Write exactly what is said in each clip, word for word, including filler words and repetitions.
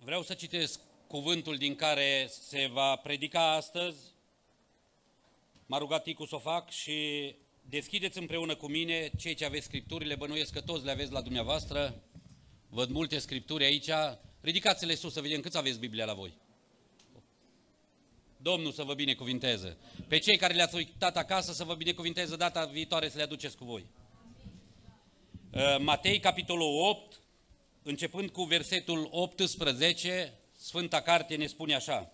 Vreau să citesc cuvântul din care se va predica astăzi. M-a rugat Ticu să o fac și deschideți împreună cu mine cei ce aveți scripturile, bănuiesc că toți le aveți la dumneavoastră. Văd multe scripturi aici. Ridicați-le sus să vedem câți aveți Biblia la voi. Domnul să vă binecuvinteze. Pe cei care le-ați uitat acasă să vă binecuvinteze data viitoare să le aduceți cu voi. Matei, capitolul opt, începând cu versetul optsprezece, Sfânta Carte ne spune așa.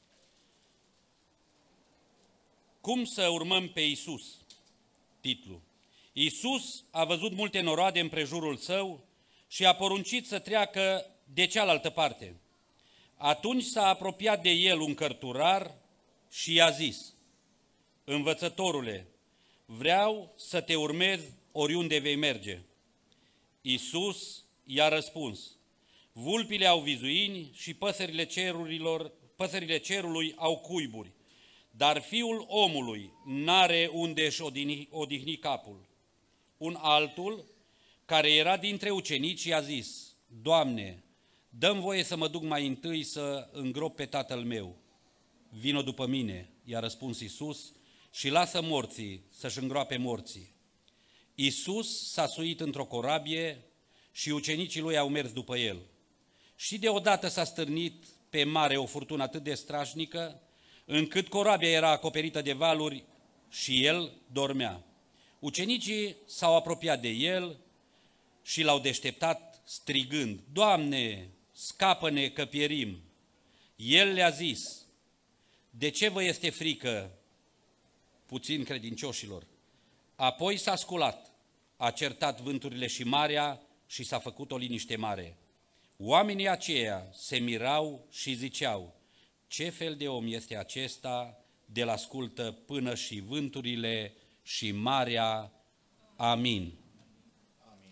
Cum să urmăm pe Iisus? Titlu. Iisus a văzut multe noroade împrejurul său și a poruncit să treacă de cealaltă parte. Atunci s-a apropiat de el un cărturar și i-a zis: Învățătorule, vreau să te urmez oriunde vei merge. Iisus i-a răspuns: Vulpile au vizuini și păsările cerurilor, păsările cerului au cuiburi, dar Fiul omului n-are unde își odihni, odihni capul. Un altul, care era dintre ucenici, i-a zis: Doamne, dă-mi voie să mă duc mai întâi să îngrop pe tatăl meu. Vino după mine, i-a răspuns Iisus, și lasă morții să-și îngroape morții. Iisus s-a suit într-o corabie și ucenicii lui au mers după el. Și deodată s-a stârnit pe mare o furtună atât de strașnică, încât corabia era acoperită de valuri și el dormea. Ucenicii s-au apropiat de el și l-au deșteptat strigând: Doamne, scapă-ne că pierim! El le-a zis: De ce vă este frică, puțin credincioșilor? Apoi s-a sculat, a certat vânturile și marea și s-a făcut o liniște mare. Oamenii aceia se mirau și ziceau: Ce fel de om este acesta, de-l ascultă până și vânturile și marea? Amin. Amin.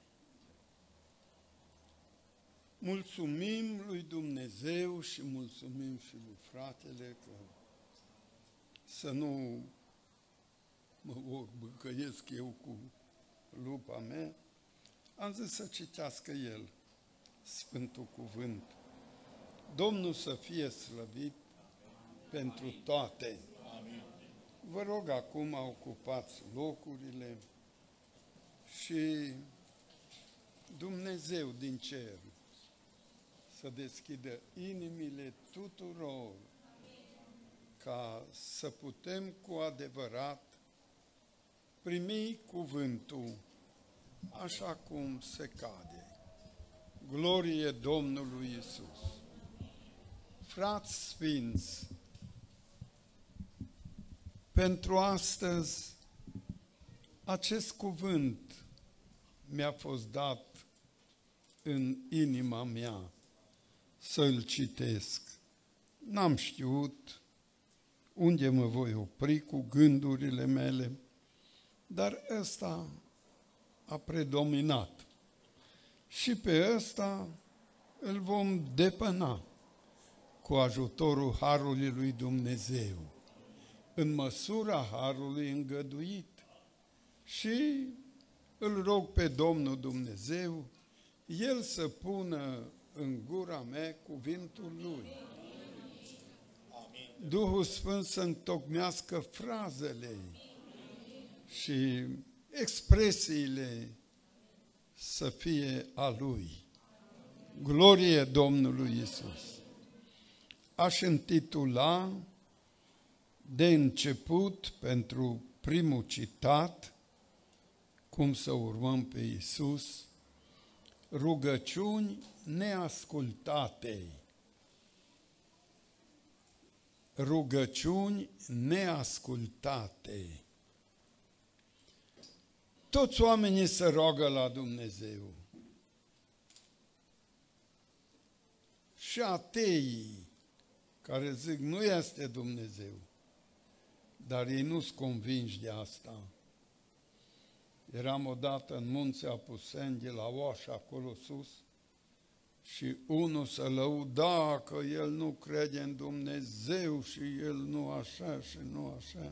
Mulțumim lui Dumnezeu și mulțumim și lui fratele că să nu mă băcăiesc eu cu lupa mea. Am zis să citească el Sfântul Cuvânt. Domnul să fie slăvit pentru toate. Amin. Vă rog acum, ocupați locurile și Dumnezeu din cer să deschidă inimile tuturor ca să putem cu adevărat primi cuvântul așa cum se cade. Glorie Domnului Iisus! Frați sfinți, pentru astăzi acest cuvânt mi-a fost dat în inima mea să-l citesc. N-am știut unde mă voi opri cu gândurile mele, dar ăsta a predominat. Și pe ăsta îl vom depăna cu ajutorul Harului lui Dumnezeu, în măsura Harului îngăduit. Și îl rog pe Domnul Dumnezeu, El să pună în gura mea cuvântul Lui. Amin. Duhul Sfânt să întocmească frazele și expresiile să fie a Lui. Glorie Domnului Iisus! Aș intitula de început pentru primul citat, cum să urmăm pe Iisus, rugăciuni neascultate. Rugăciuni neascultate. Toți oamenii se roagă la Dumnezeu. Și ateii care zic nu este Dumnezeu, dar ei nu-s convinși de asta. Eram odată în munții Apuseni, de la Oașa, acolo sus, și unul se lăuda că el nu crede în Dumnezeu și el nu așa și nu așa.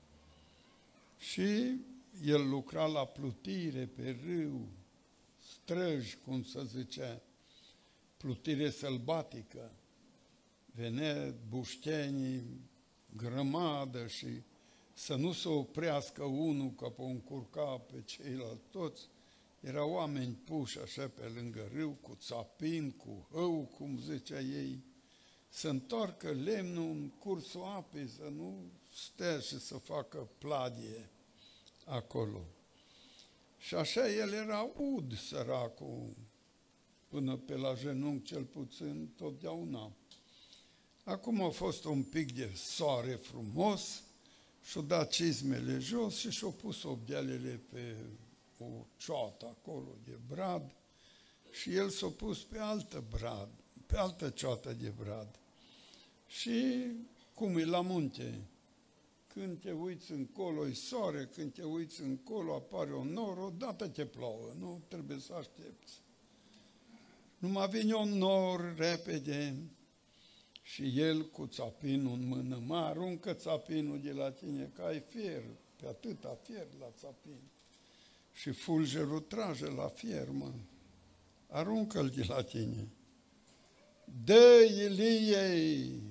Și el lucra la plutire pe râu, străji, cum se zicea. plutire sălbatică. Venea buștenii, grămadă și să nu se oprească unul ca pe încurca pe ceilalți toți. Erau oameni puși așa pe lângă râu, cu țapin, cu hău, cum zicea ei, să întoarcă lemnul în cursul apei, să nu stea și să facă pladie acolo. Și așa el era ud, săracul, până pe la genunchi cel puțin, totdeauna. Acum a fost un pic de soare frumos, și-a dat cizmele jos și și-a pus obdealele pe o cioată acolo de brad și el s-a pus pe altă brad, pe altă cioată de brad. Și cum e la munte, când te uiți încolo e soare, când te uiți încolo apare un nor, odată te plouă, nu trebuie să aștepți. Numai vine un nor repede și el cu țapinul în mână, mă aruncă țapinul de la tine, că ai fier, pe atâta fier la țapin. Și fulgerul trage la fier, mă, aruncă-l de la tine. Dă Iliei!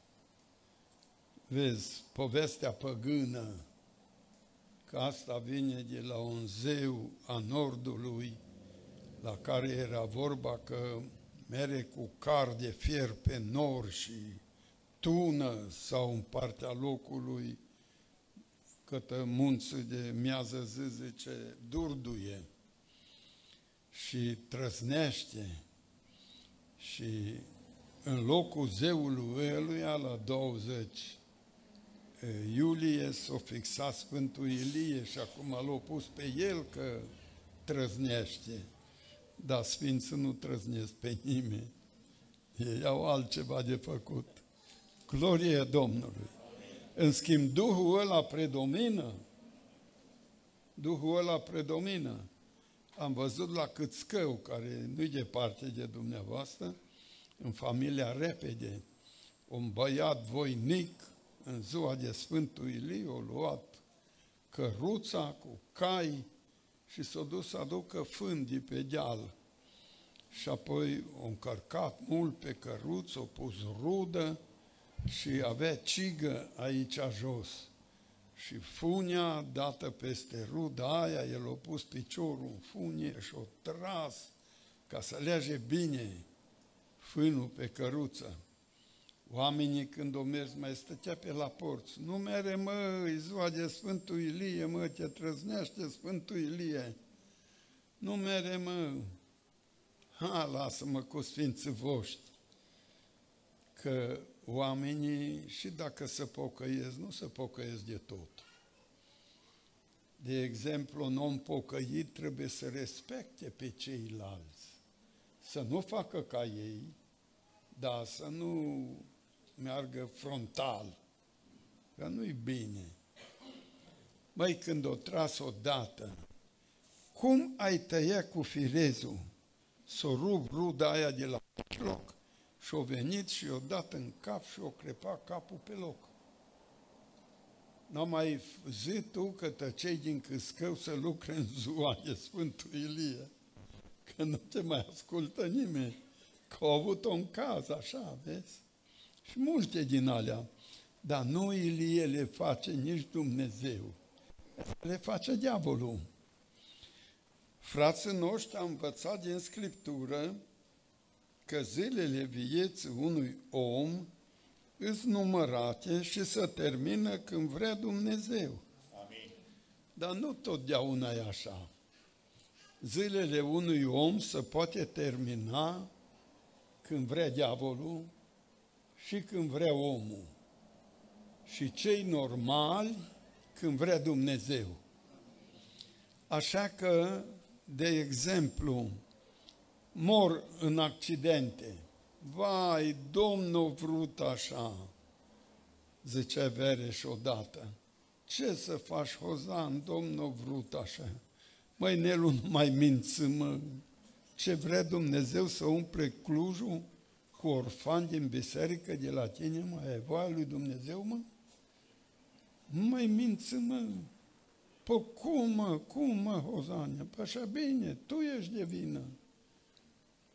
Vezi, povestea păgână, că asta vine de la un zeu a nordului, la care era vorba că mere cu car de fier pe nor și tună sau în partea locului, cătă munți de miază zi, zice, durduie și trăznește și în locul zeului ăluia la douăzeci iulie s-o fixa Sfântul Ilie și acum l-a pus pe el că trăznește. Dar Sfinții nu trăznesc pe nimeni. Ei au altceva de făcut. Glorie Domnului! În schimb, Duhul ăla predomină. Duhul ăla predomină. Am văzut la Câțcău, care nu-i departe de dumneavoastră, în familia Repede, un băiat voinic, în ziua de Sfântul Ilie, a luat căruța cu cai și s-a dus să aducă fândii pe deal. Și apoi a încărcat mult pe căruță, a pus rudă și avea cigă aici jos. Și funia dată peste ruda aia, el a pus piciorul în funie și a tras ca să lege bine fânul pe căruță. Oamenii când o mers mai stătea pe la porți. Nu mere, mă, e ziua de Sfântul Ilie, mă, te trăznește Sfântul Ilie. Nu mere, mă, ha, lasă-mă cu sfinții voștri. Că oamenii, și dacă se pocăiesc, nu se pocăiesc de tot. De exemplu, un om pocăit trebuie să respecte pe ceilalți. Să nu facă ca ei, dar să nu meargă frontal, că nu-i bine. Măi, când o tras odată, cum ai tăia cu firezul, s-o rup ruda aia de la loc și-o venit și i-o dat în cap și o crepa capul pe loc. N-am mai zi tu că tăcei din Câțcău să lucre în ziua de Sfântul Ilie, că nu te mai ascultă nimeni, că au avut un caz așa, vezi? Și multe din alea. Dar nu Ilie le face nici Dumnezeu, le face diavolul. Frații noștri au învățat din Scriptură că zilele vieții unui om îs numărate și se termină când vrea Dumnezeu. Amin. Dar nu totdeauna e așa. Zilele unui om se poate termina când vrea diavolul și când vrea omul. Și cei normali când vrea Dumnezeu. Așa că, de exemplu, mor în accidente. Vai, Domnul vrut așa, zicea Vereș odată. Ce să faci, Hozan, Domnul vrut așa? Măi, Nelu, nu mai minți, mă. Ce vrea Dumnezeu să umple Clujul cu orfani din biserică de la tine, mă? E voia lui Dumnezeu, mă? Nu mai minți, mă. Păi cum, mă? Cum, mă, Hozania? Păi așa bine, tu ești de vină.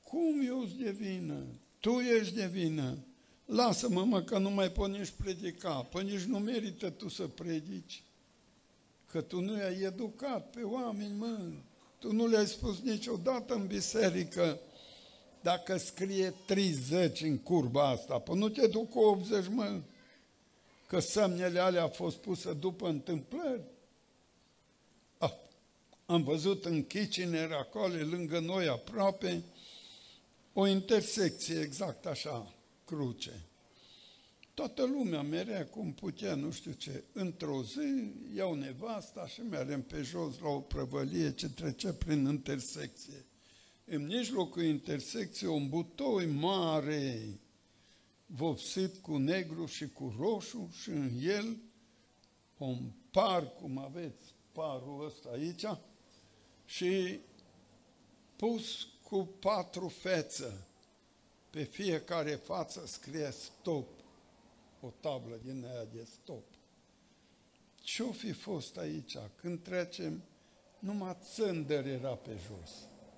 Cum eu sunt de vină? Tu ești de vină. Lasă-mă, mă, că nu mai pot nici predica. Păi nici nu merită tu să predici. Că tu nu i-ai educat pe oameni, mă. Tu nu le-ai spus niciodată în biserică, dacă scrie treizeci în curba asta, păi nu te duc cu optzeci, mă. Că semnele alea au fost puse după întâmplări. Ah, am văzut în Kitchener, acolo, lângă noi, aproape, o intersecție exact așa, cruce. Toată lumea merea cum putea, nu știu ce. Într-o zi iau nevasta și mergem pe jos la o prăvălie ce trece prin intersecție. În mijlocul intersecției un butoi mare, vopsit cu negru și cu roșu și în el un par, cum aveți parul ăsta aici, și pus cu patru fețe. Pe fiecare față scrie stop. O tablă din aia de stop. Ce-o fi fost aici? Când trecem, numai țândăr era pe jos.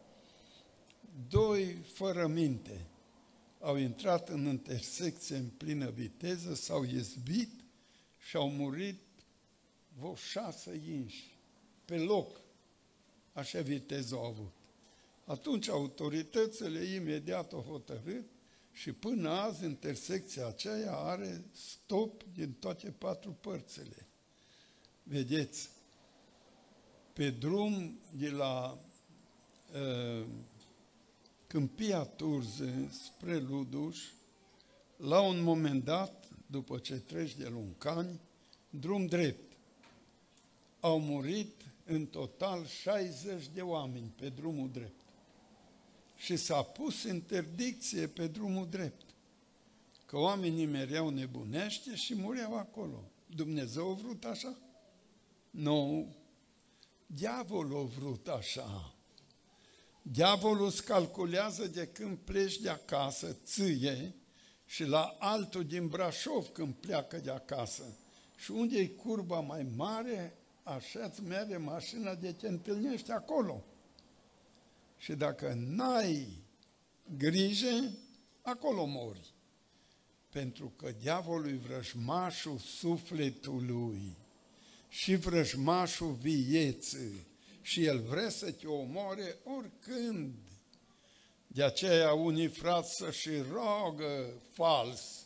Doi fără minte au intrat în intersecție în plină viteză, s-au izbit și au murit vreo șase inși pe loc. Așa viteză au avut. Atunci autoritățile imediat au hotărât și până azi intersecția aceea are stop din toate patru părțile. Vedeți, pe drum de la uh, Câmpia Turze spre Luduș, la un moment dat, după ce treci de Luncani, drum drept, au murit în total șaizeci de oameni pe drumul drept. Și s-a pus interdicție pe drumul drept, că oamenii mereau nebunește și mureau acolo. Dumnezeu a vrut așa? Nu, diavolul a vrut așa. Diavolul îți calculează de când pleci de acasă, ție, și la altul din Brașov când pleacă de acasă. Și unde e curba mai mare, așa îți merge mașina de te întâlnești acolo. Și dacă n-ai grijă, acolo mori. Pentru că diavolul e vrăjmașul sufletului și vrăjmașul vieții. Și el vrea să te omoare oricând. De aceea unii frați să-și rogă fals.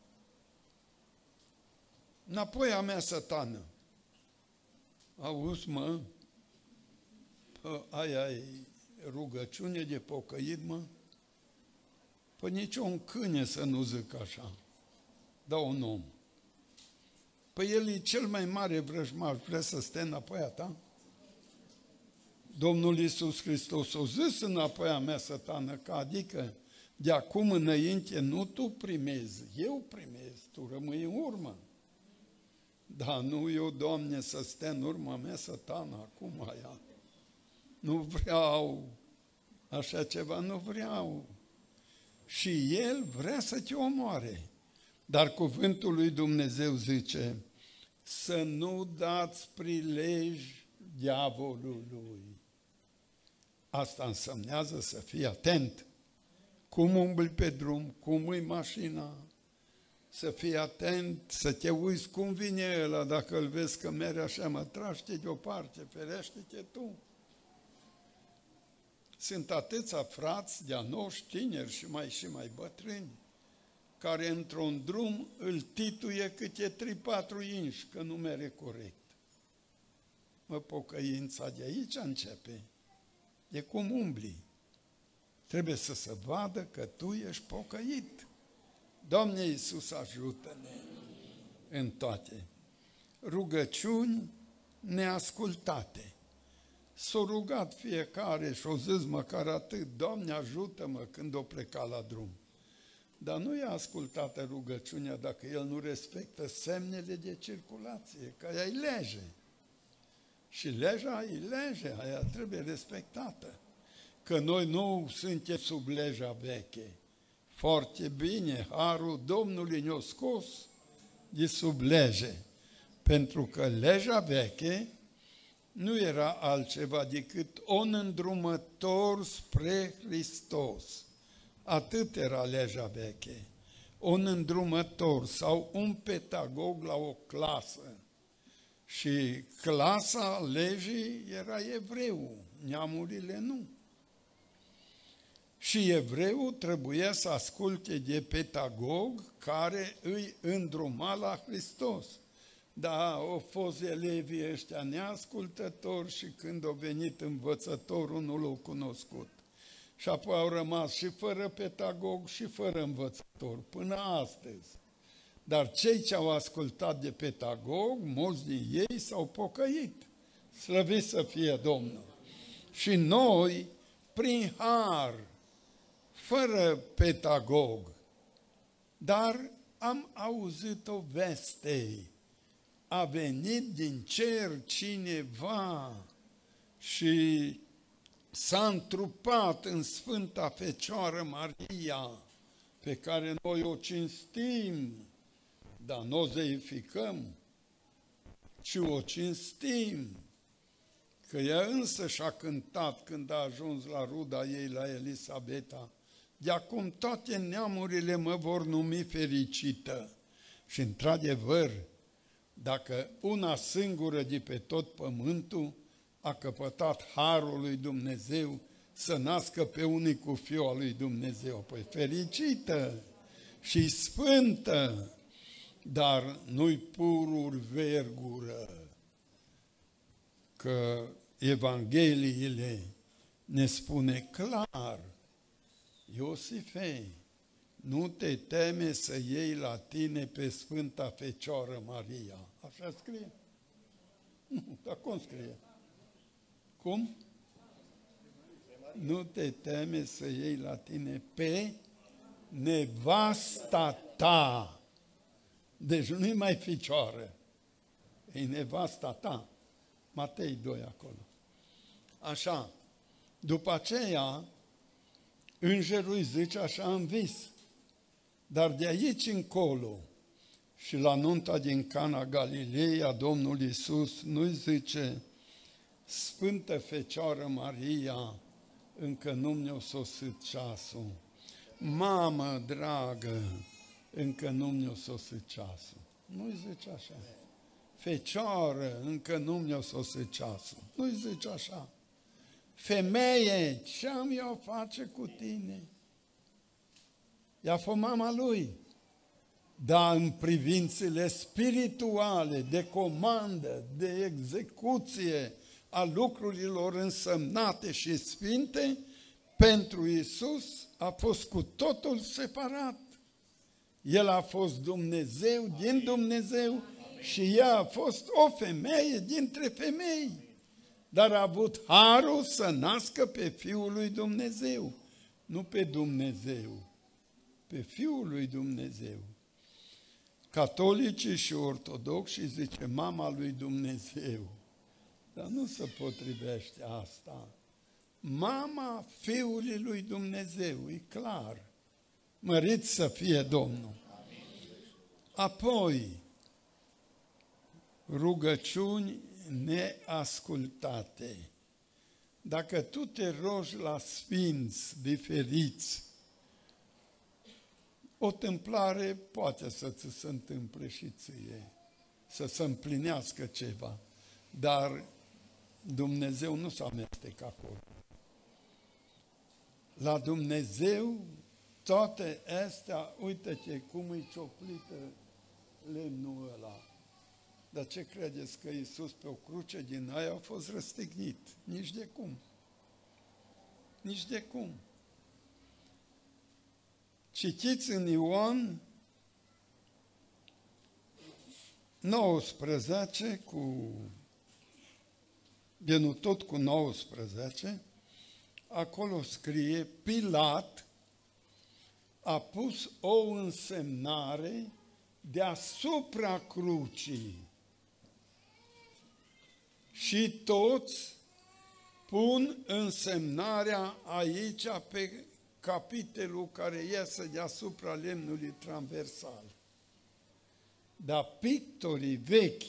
Înapoi a mea, Sătană. Auzi, mă, pă, aia e rugăciune de pocăit, mă? Păi nici un câine să nu zic așa, dar un om. Păi el e cel mai mare vrăjmaș, vrea să stea înapoi a ta? Domnul Iisus Hristos a zis înapoi a mea, Sătană, că adică de acum înainte nu tu primezi, eu primez, tu rămâi în urmă. Dar nu eu, Doamne, să stea în urma mea, Sătană, acum aia. Nu vreau așa ceva, nu vreau. Și el vrea să te omoare. Dar cuvântul lui Dumnezeu zice să nu dați prilej diavolului. Asta însemnează să fii atent. Cum umbli pe drum, cum îi mașina, să fii atent, să te uiți cum vine ăla, dacă îl vezi că merge așa, mă, tragi-te deoparte, ferește-te tu. Sunt atâția frați de-a noștri, tineri și mai și mai bătrâni, care într-un drum îl tituie câte trei patru inși, că nu merge corect. Mă, pocăința de aici începe. De cum umbli. Trebuie să se vadă că tu ești pocăit. Doamne Iisus, ajută-ne în toate. Rugăciuni neascultate. S-a rugat fiecare și-o zis măcar atât, Doamne ajută-mă când o pleca la drum. Dar nu e ascultată rugăciunea dacă el nu respectă semnele de circulație, că aia e lege. Și legea e lege, aia trebuie respectată. Că noi nu suntem sub legea veche. Foarte bine, harul Domnului ne-a scos de sub lege. Pentru că legea veche nu era altceva decât un îndrumător spre Hristos. Atât era legea veche. Un îndrumător sau un pedagog la o clasă. Și clasa legii era evreu, neamurile nu. Și evreul trebuia să asculte de pedagog care îi îndruma la Hristos. Da, au fost elevii ăștia neascultători și când a venit învățătorul nu l-au cunoscut. Și apoi au rămas și fără pedagog și fără învățător, până astăzi. Dar cei ce au ascultat de pedagog, mulți din ei s-au pocăit. Slăvit să fie Domnul! Și noi, prin har, fără pedagog, dar am auzit o veste. A venit din cer cineva și s-a întrupat în Sfânta Fecioară Maria, pe care noi o cinstim, dar nu o zeificăm, ci o cinstim, că ea însă și-a cântat când a ajuns la ruda ei, la Elisabeta, de acum toate neamurile mă vor numi fericită. Și într-adevăr, dacă una singură de pe tot pământul a căpătat harul lui Dumnezeu să nască pe unicul Fiu al lui Dumnezeu, păi fericită și sfântă, dar nu-i pururi vergură, că Evangheliile ne spune clar, Iosife, nu te teme să iei la tine pe Sfânta Fecioară Maria. Așa scrie? Nu, dar cum scrie? Cum? Nu te teme să iei la tine pe nevasta ta. Deci nu-i mai ficioară, e nevasta ta. Matei doi acolo. Așa. După aceea, îngerul îi zice așa în vis. Dar de aici încolo și la nunta din Cana Galileea, Domnul Iisus nu-i zice, Sfântă Fecioară Maria, încă nu mi-a sosit ceasul. Mamă dragă, încă nu mi-a sosit ceasul. Nu-i zice așa. Fecioară, încă nu mi-a sosit ceasul. Nu-i zice așa. Femeie, ce-am eu face cu tine? Ea a fost mama lui. Dar în privințele spirituale, de comandă, de execuție a lucrurilor însemnate și sfinte, pentru Iisus a fost cu totul separat. El a fost Dumnezeu din Dumnezeu și ea a fost o femeie dintre femei. Dar a avut harul să nască pe Fiul lui Dumnezeu, nu pe Dumnezeu, pe Fiul lui Dumnezeu. Catolicii și ortodoxi zice mama lui Dumnezeu, dar nu se potrivește asta. Mama Fiului lui Dumnezeu, e clar. Mărit să fie Domnul. Apoi, rugăciuni neascultate. Dacă tu te rogi la sfinți diferiți, o tâmplare poate să ți se întâmple și ție, să se împlinească ceva, dar Dumnezeu nu se amestecă acolo. La Dumnezeu toate astea, uite-te cum e cioplită lemnul ăla. Dar ce credeți că Iisus pe o cruce din aia a fost răstignit? Nici de cum. Nici de cum. Citiți în Ioan nouăsprezece cu, de nu tot cu nouăsprezece, acolo scrie, Pilat a pus o însemnare deasupra crucii și toți pun însemnarea aici pe capitelul care iese deasupra lemnului transversal. Dar pictorii vechi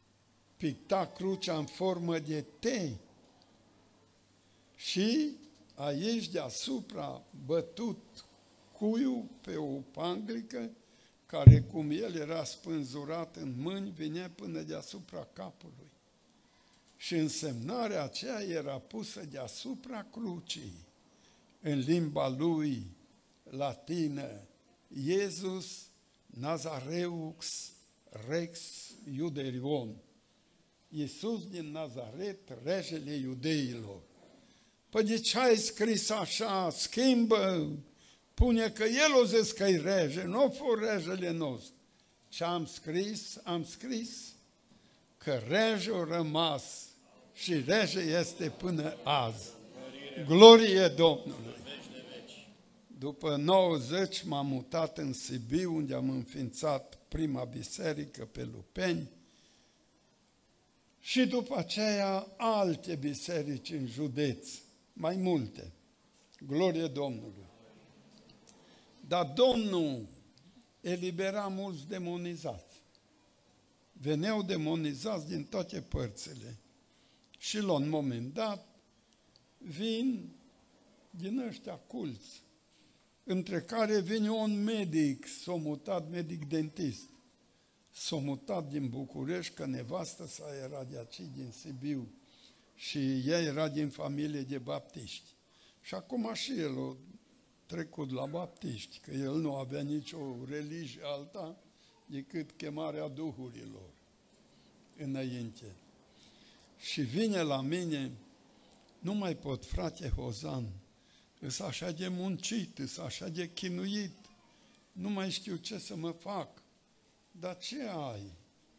picta crucea în formă de T și aici deasupra bătut cuiul pe o panglică, care, cum el era spânzurat în mâini, vinea până deasupra capului. Și însemnarea aceea era pusă deasupra crucii, în limba lui latină, Iesus Nazareux Rex Iuderion. Iisus din Nazaret, regele iudeilor. Păi de ce ai scris așa? Schimbă, pune că el o zis că-i rege, nu a fost regele nostru. Ce am scris? Am scris că rege a rămas și rege este până azi. Glorie Domnului! După nouăzeci m-am mutat în Sibiu, unde am înființat prima biserică pe Lupeni și după aceea alte biserici în județ, mai multe. Glorie Domnului! Dar Domnul elibera mulți demonizați. Veneau demonizați din toate părțile. Și la un moment dat vin din ăștia culți, între care vine un medic, s-a mutat, medic dentist. S-a mutat din București, că nevastă sa era de aici, din Sibiu, și ea era din familie de baptiști. Și acum și el a trecut la baptiști, că el nu avea nicio religie alta decât chemarea duhurilor înainte. Și vine la mine, nu mai pot, frate Hozan, îs așa de muncit, îs așa de chinuit, nu mai știu ce să mă fac. Dar ce ai?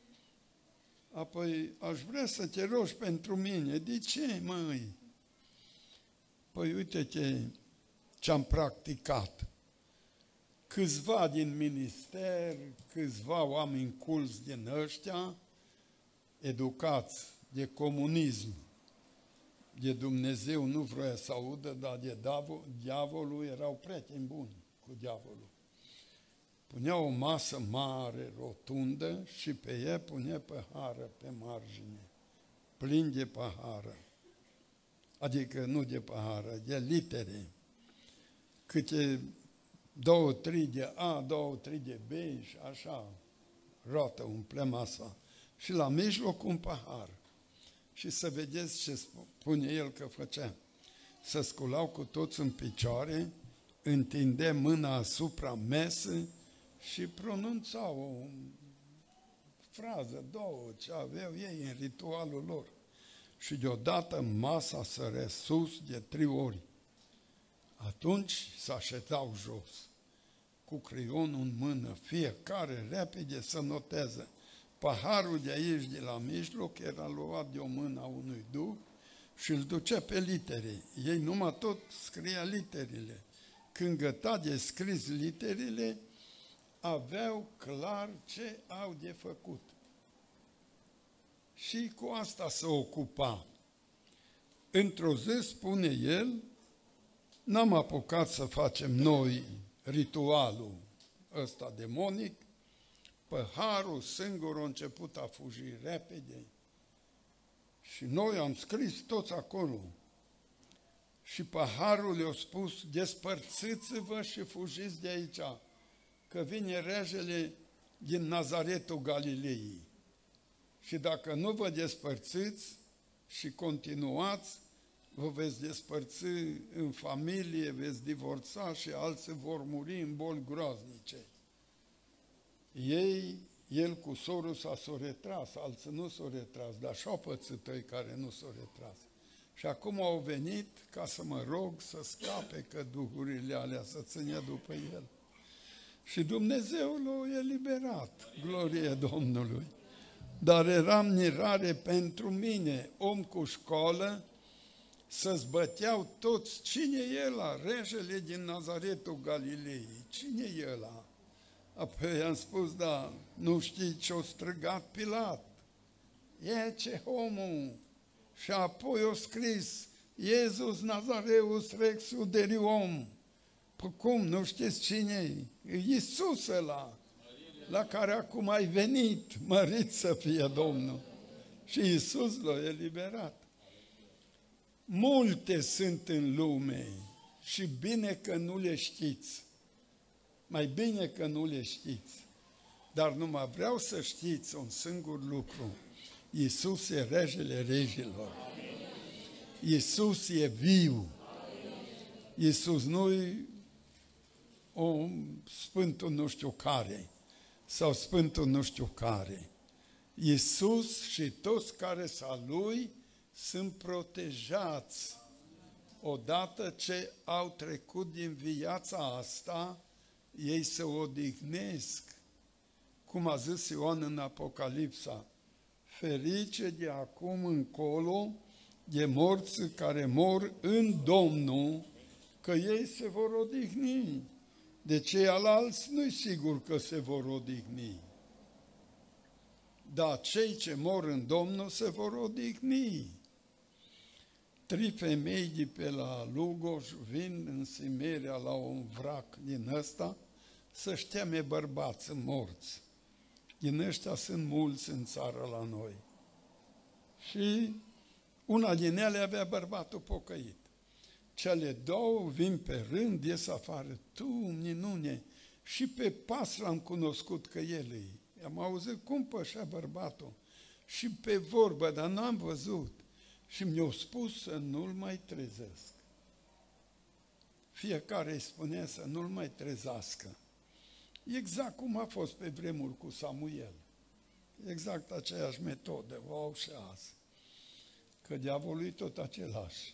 Apoi aș vrea să te rogi pentru mine. De ce, măi? Păi uite-te ce-am practicat. Câțiva din minister, câțiva oameni culți din ăștia, educați de comunism, de Dumnezeu nu vrea să audă, dar de diavolul erau prieteni buni cu diavolul. Punea o masă mare, rotundă și pe ea punea pahară pe margine, plin de pahară. Adică nu de pahară, de litere. Câte două, trei de A, două, trei de B și așa, rotă, umplea masa. Și la mijloc un pahar. Și să vedeți ce spune el că făcea. Se sculau cu toți în picioare, întindea mâna asupra mesei și pronunțau o frază, două, ce aveau ei în ritualul lor. Și deodată masa sărea sus de trei ori. Atunci se așezau jos, cu creionul în mână, fiecare repede să noteze. Paharul de aici, de la mijloc, era luat de o mână a unui duh și îl ducea pe litere. Ei numai tot scria literele. Când găta de scris literele, aveau clar ce au de făcut. Și cu asta se ocupa. Într-o zi, spune el, n-am apucat să facem noi ritualul ăsta demonic, păharul singur a început a fugi repede și noi am scris toți acolo. Și paharul le-a spus, despărțiți-vă și fugiți de aici, că vine regele din Nazaretul Galilei. Și dacă nu vă despărțiți și continuați, vă veți despărți în familie, veți divorța și alții vor muri în boli groaznice. Ei, el cu sorul s-a s-o retras, alții nu s-o retras, dar și-au pățit ei care nu s-o retras. Și acum au venit ca să mă rog să scape că duhurile alea să țină după el. Și Dumnezeu l-a eliberat, glorie Domnului. Dar era mirare pentru mine, om cu școală, să-ți băteau toți. Cine e ăla? Regele din Nazaretul Galilei. Cine e ăla? Apoi am spus, da, nu știi ce-o strigat Pilat. E ce omul. Și apoi o scris, Iesus Nazareus Rex Iuderion. Păi cum, nu știți cine e? E Iisus ăla, la care acum ai venit, mărit să fie Domnul. Și Iisus l-a eliberat. multe sunt în lume și bine că nu le știți. Mai bine că nu le știți. Dar numai vreau să știți un singur lucru. Iisus e regele regilor. Iisus e viu. Iisus nu-i o Sfântul nu știu care sau Sfântul nu știu care. Iisus și toți care sunt a Lui sunt protejați. Odată ce au trecut din viața asta, ei se odihnesc. Cum a zis Ioan în Apocalipsa, ferice de acum încolo de morți care mor în Domnul, că ei se vor odihni. De ceilalți nu-i sigur că se vor odihni. Dar cei ce mor în Domnul se vor odihni. Trei femei de pe la Lugoj vin în Simeria la un vrac din ăsta să-și teme bărbați morți. Din ăștia sunt mulți în țară la noi. Și una din ele avea bărbatul pocăit. Cele două vin pe rând, ies afară. Tu, minune, și pe pas l-am cunoscut că el e. Am auzit cum pășea bărbatul. Și pe vorbă, dar n-am văzut. Și mi-au spus să nu-l mai trezesc. Fiecare îi spunea să nu-l mai trezească. Exact cum a fost pe vremuri cu Samuel. Exact aceeași metodă o au și azi. Că diavolul e tot același.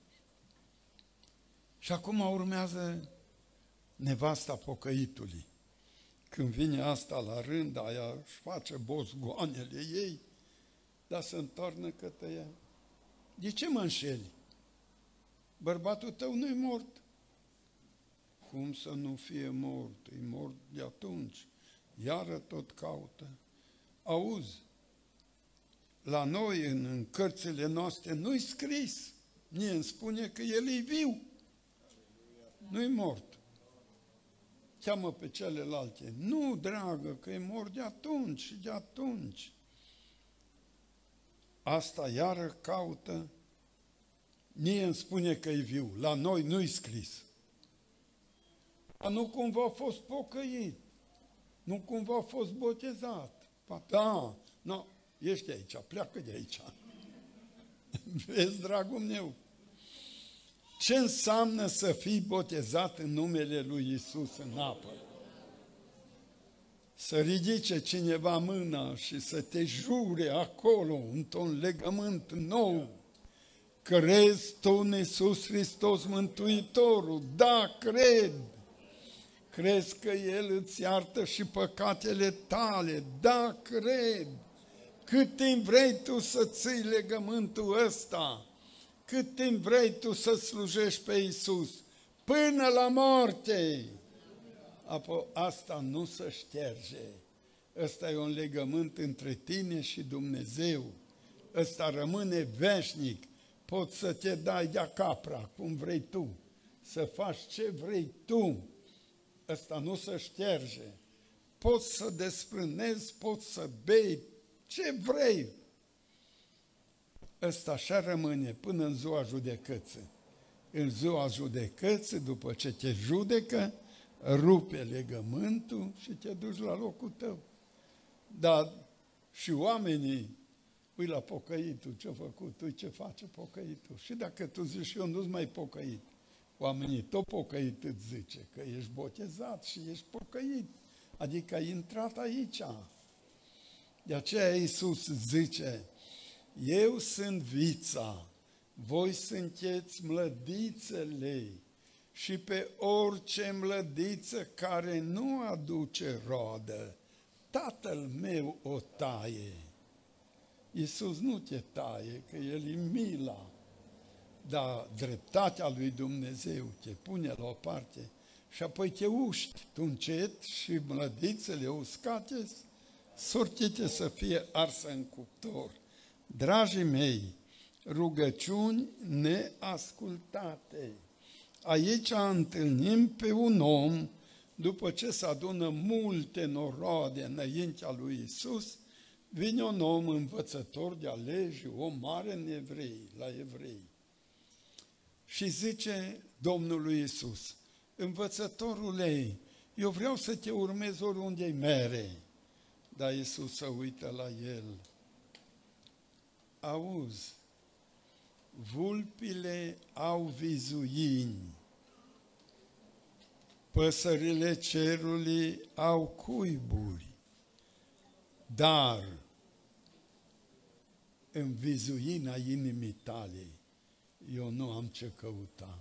Și acum urmează nevasta pocăitului. Când vine asta la rând, aia își face bozgoanele ei, dar se întoarnă către ea. De ce mă înșeli? Bărbatul tău nu-i mort. Cum să nu fie mort? E mort de atunci. Iară tot caută. Auzi, la noi, în, în cărțile noastre, nu-i scris. Mie îmi spune că el e viu. Nu-i mort. Cheamă pe celelalte. Nu, dragă, că e mort de atunci și de atunci. Asta iară caută. Mie îmi spune că e viu. La noi nu-i scris. Dar nu cumva a fost pocăit. Nu cumva a fost botezat. Da, nu, ești aici, pleacă de aici. Vezi, dragul meu, ce înseamnă să fii botezat în numele lui Iisus în apă? Să ridice cineva mâna și să te jure acolo, într-un legământ nou. Crezi tu în Iisus Hristos Mântuitorul? Da, cred. Crezi că El îți iartă și păcatele tale? Da, cred. Cât timp vrei tu să ții legământul ăsta? Cât timp vrei tu să slujești pe Iisus? Până la moarte. Apoi asta nu se șterge. Ăsta e un legământ între tine și Dumnezeu. Ăsta rămâne veșnic. Poți să te dai de-a capra, cum vrei tu. Să faci ce vrei tu. Ăsta nu se șterge. Poți să desprânezi, poți să bei, ce vrei. Ăsta așa rămâne până în ziua judecății. În ziua judecății, după ce te judecă, rupe legământul și te duci la locul tău. Dar și oamenii, ui la pocăitul, ce-a făcut, ui ce face pocăitul. Și dacă tu zici, eu nu-s mai pocăit, oamenii tot pocăit îți zice, că ești botezat și ești pocăit. Adică ai intrat aici. De aceea Iisus zice, eu sunt vița, voi sunteți mlădițele și pe orice mlădiță care nu aduce roadă, Tatăl meu o taie. Iisus nu te taie, că El e mila, dar dreptatea lui Dumnezeu te pune la o parte și apoi te uști tu încet și mlădițele uscate sortite să fie arsă în cuptor. Dragii mei, rugăciuni neascultate. Aici întâlnim pe un om, după ce se adună multe noroade înaintea lui Iisus, vine un om învățător de-a legii, om mare în evrei, la evrei. Și zice Domnul Iisus, învățătorule, eu vreau să te urmez oriunde-i mere. Dar Iisus se uită la el. Auzi, vulpile au vizuini, păsările cerului au cuiburi, dar în vizuina inimii tale eu nu am ce căuta.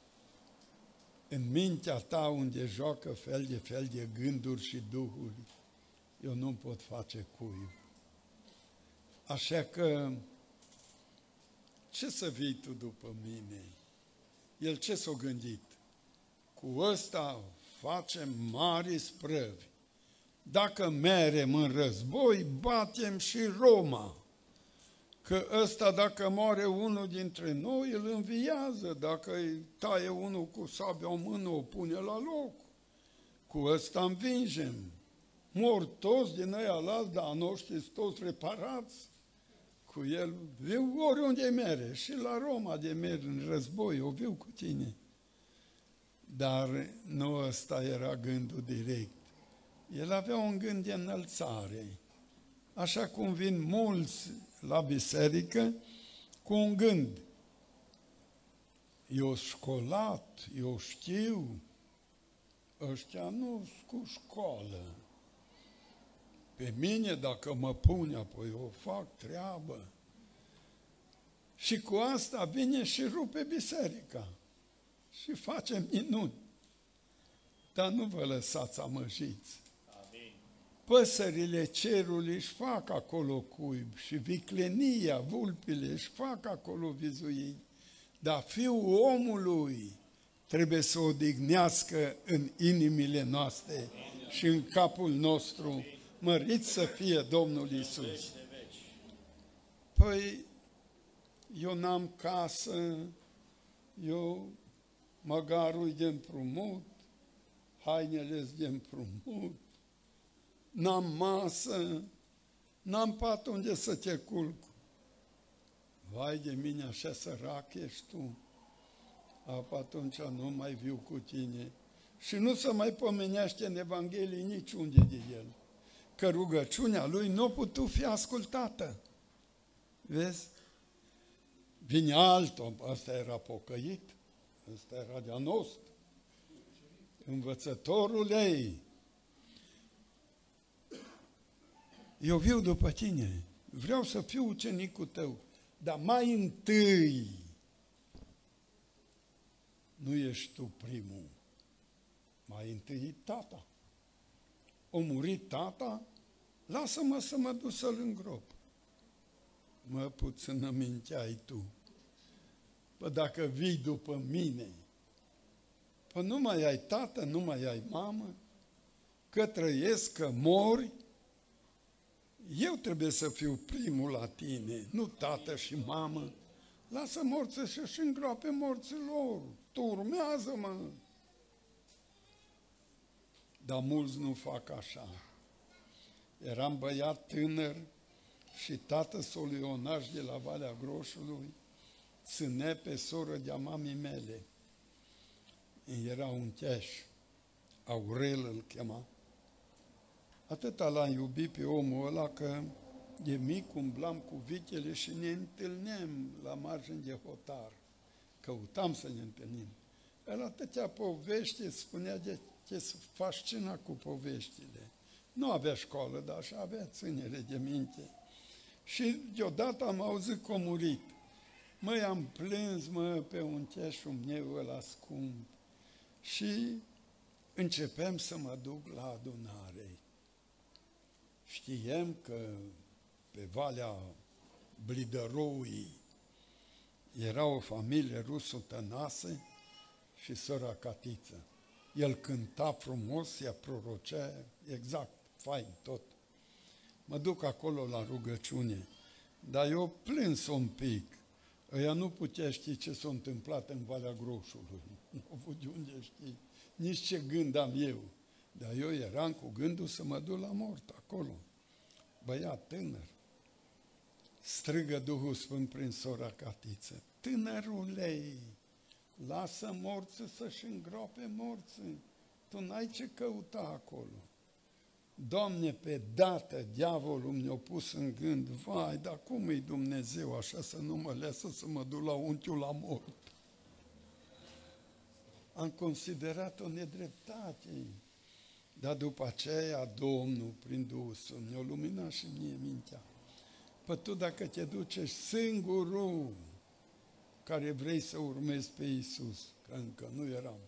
În mintea ta unde joacă fel de fel de gânduri și duhuri, eu nu pot face cuib. Așa că, ce să vii tu după mine? El ce s-a gândit? Cu ăsta facem mari sprăvi. Dacă merem în război, batem și Roma. Că ăsta, dacă moare unul dintre noi, îl înviază. Dacă îi taie unul cu sabia în mână, o pune la loc. Cu ăsta învingem. Mor toți din ăia alți, dar a noștri toți reparați. Cu el viu oriunde mere, și la Roma de merg în război, o viu cu tine. Dar nu ăsta era gândul direct. El avea un gând de înălțare. Așa cum vin mulți la biserică cu un gând. Eu școlat, eu știu, ăștia nu cu școală. Pe mine, dacă mă pune, apoi eu fac treabă. Și cu asta vine și rupe biserica. Și facem minuni. Dar nu vă lăsați amăjiți. Amin. Păsările cerului își fac acolo cuib și viclenia, vulpile își fac acolo vizuini. Dar Fiul omului trebuie să odihnească în inimile noastre Amin. Și în capul nostru. Amin. Mărit să fie Domnul Iisus. Păi, eu n-am casă, eu măgarul de împrumut, hainele de împrumut, n-am masă, n-am pat unde să te culc. Vai de mine, așa sărac ești tu. Apă atunci nu mai viu cu tine. Și nu se mai pomenește în Evanghelie niciunde de el. Că rugăciunea lui nu a putut fi ascultată. Vezi? Vine altul, ăsta era pocăit, ăsta era de-a nostru. Învățătorul ei. Eu viu după tine, vreau să fiu ucenicul tău, dar mai întâi nu ești tu primul, mai întâi e tata. O murit tata, lasă-mă să mă duc să-l îngrop. Mă, puțină minte ai tu. Păi dacă vii după mine, păi nu mai ai tată, nu mai ai mamă, că trăiesc, că mori, eu trebuie să fiu primul la tine, nu tată și mamă. Lasă morții să-și îngroape morții lor, tu urmează-mă. Dar mulți nu fac așa. Eram băiat tânăr și tată Solionaș de la Valea Groșului ține pe soră de-a mamii mele. Era un cheș, Aurel îl chema. Atâta l-am iubit pe omul ăla că de mic umblam cu vitele și ne întâlneam la margini de hotar. Căutam să ne întâlnim. El atâtea povești, spunea de ce să fascina cu poveștile. Nu avea școală, dar așa avea ținere de minte. Și deodată am auzit că a murit. Măi, am plâns, mă, pe un cheșul meu ăla scump. Și începem să mă duc la adunare. Știem că pe Valea Blidăroui era o familie rusă Tănase și sora Catiță. El cânta frumos, ea prorocea, exact, fain, tot. Mă duc acolo la rugăciune, dar eu plâns un pic. Ăia nu putea ști ce s-a întâmplat în Valea Groșului. Nu au avut de unde ști, nici ce gând am eu. Dar eu eram cu gândul să mă duc la mort acolo. Băiat tânăr. Strigă Duhul Sfânt prin sora Catiță. Tânărule, lasă morții să-și îngroape morții. Tu n-ai ce căuta acolo. Doamne, pe dată, diavolul mi-a pus în gând, vai, dar cum e Dumnezeu așa să nu mă lasă să mă duc la unchiul la mort? Am considerat o nedreptate. Dar după aceea, Domnul, prin Duhul Sfânt, mi-a luminat și mie mintea. Păi tu dacă te duci singurul care vrei să urmezi pe Iisus, că încă nu eram,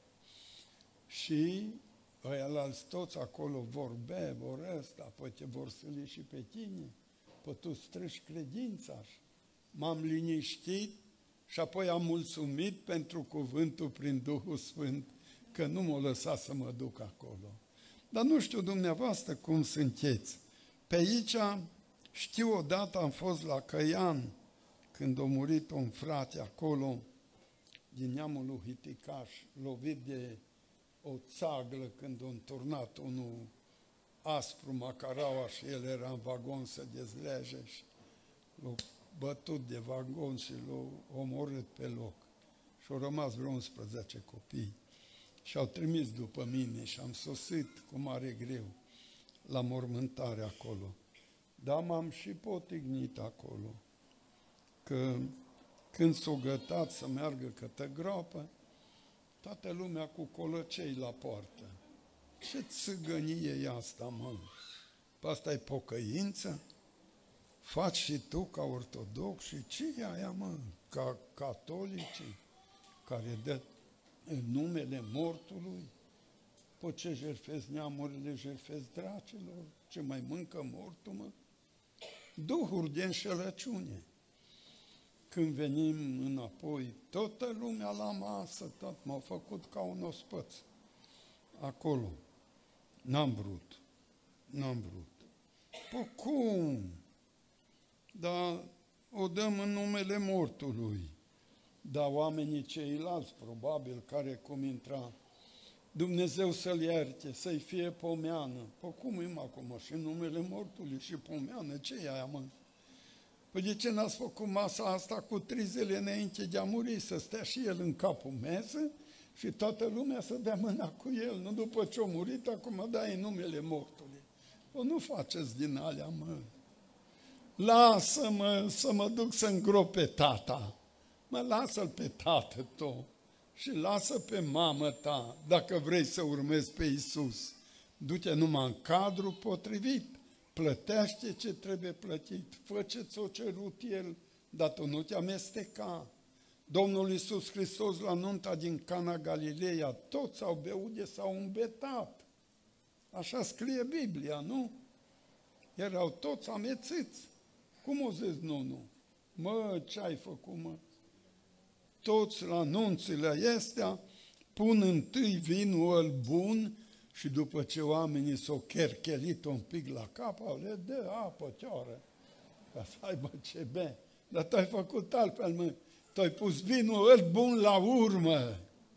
și ăialalți toți acolo vor bea, vor ăsta, păi te vor sâli și pe tine, păi tu strâși credința. M-am liniștit și apoi am mulțumit pentru cuvântul prin Duhul Sfânt că nu m-a lăsat să mă duc acolo. Dar nu știu dumneavoastră cum sunteți. Pe aici știu odată am fost la Căian, când a murit un frate acolo, din neamul lui Hiticaș, lovit de o țaglă când a înturnat unul aspru macaraua și el era în vagon să dezlege și l-a bătut de vagon și l-a omorât pe loc. Și au rămas vreo unsprezece copii. Și au trimis după mine și am sosit cu mare greu la mormântare acolo. Dar m-am și potignit acolo, că când s-o gătat să meargă către groapă, toată lumea cu colăcei la poartă. Ce țigănie e asta, mă? Pe asta e pocăință? Faci și tu ca ortodox și ce e aia, mă? Ca catolicii care dă în numele mortului? Pe ce jertfesc neamurile, jertfesc dracilor? Ce mai mâncă mortul, mă? Duhuri de înșelăciune. Când venim înapoi, toată lumea la masă, tot m-au făcut ca un ospăț. Acolo. N-am vrut. N-am vrut. Păi cum? Dar o dăm în numele mortului. Dar oamenii ceilalți, probabil, care cum intra, Dumnezeu să-l ierte, să-i fie pomeană. Păi cum e acum? Și în numele mortului și pomeană? Ce e aia, mă? Păi de ce n-ați făcut masa asta cu trei zile înainte de a muri, să stea și el în capul mesă și toată lumea să dea mâna cu el, nu după ce a murit, acum dai în numele mortului. Păi nu faceți din alea, mă. Lasă-mă să mă duc să îngrop pe tata. Mă, lasă-l pe tată tău și lasă pe mamă ta, dacă vrei să urmezi pe Iisus. Du-te numai în cadrul potrivit. Plătește ce trebuie plătit, fă ce ți-o cerut El, dar tu nu te amesteca. Domnul Iisus Hristos la nunta din Cana Galileea, toți au beut de s-au îmbetat. Așa scrie Biblia, nu? Erau toți amețiți. Cum o zis Nunu? Mă, ce-ai făcut, mă? Toți la nunțile astea pun întâi vinul ăl bun și după ce oamenii s-au cherchelit un pic la cap, le dă apă cioară, ca să aibă ce bea. Dar tu ai făcut altfel, mă. Tu ai pus vinul ăl bun la urmă,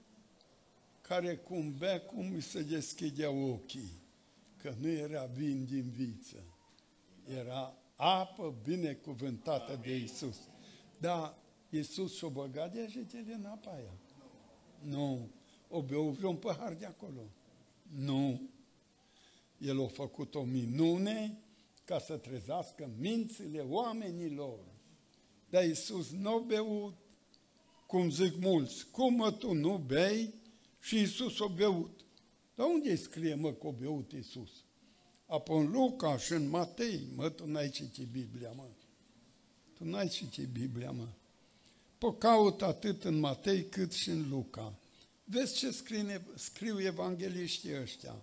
care cum bea, cum îi se deschidea ochii, că nu era vin din viță, era apă binecuvântată de Iisus. Dar Iisus și-o băgat degetele în apa aia. Nu. O beau vreun pahar de acolo. Nu. El a făcut o minune ca să trezească mințile oamenilor. Dar Iisus nu a beut, cum zic mulți. Cum, mă, tu nu bei? Și Iisus a beut. Dar unde scrie, mă, că a beut Iisus? Apoi în Luca și în Matei. Mă, tu n-ai citit Biblia, mă. Tu n-ai citit Biblia, mă. Păi caut atât în Matei cât și în Luca. Vezi ce scrie, scriu evangeliștii ăștia?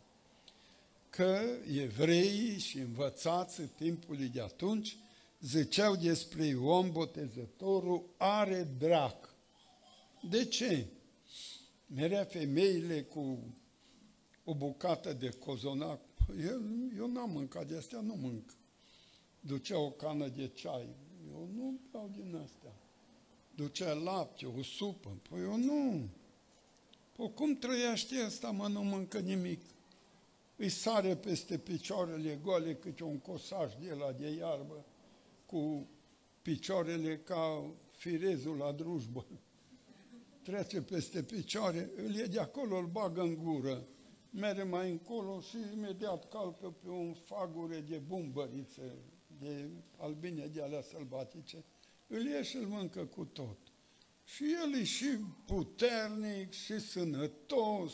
Că evreii și învățații timpului de atunci ziceau despre Ioan Botezătorul are drac. De ce? Merea femeile cu o bucată de cozonac. Eu, eu n-am mâncat de astea, nu mânc. Ducea o cană de ceai. Eu nu beau din astea. Ducea lapte, o supă. Păi eu nu. Păi cum trăiește ăsta, mă, nu mâncă nimic? Îi sare peste picioarele goale câte un cosaj de la de iarbă, cu picioarele ca firezul la drujbă. trece peste picioare, îl ia de acolo, îl bagă în gură, merge mai încolo și imediat calcă pe un fagure de bumbăriță, de albine de alea sălbatice, îl ia și îl mâncă cu tot. Și el e și puternic, și sănătos.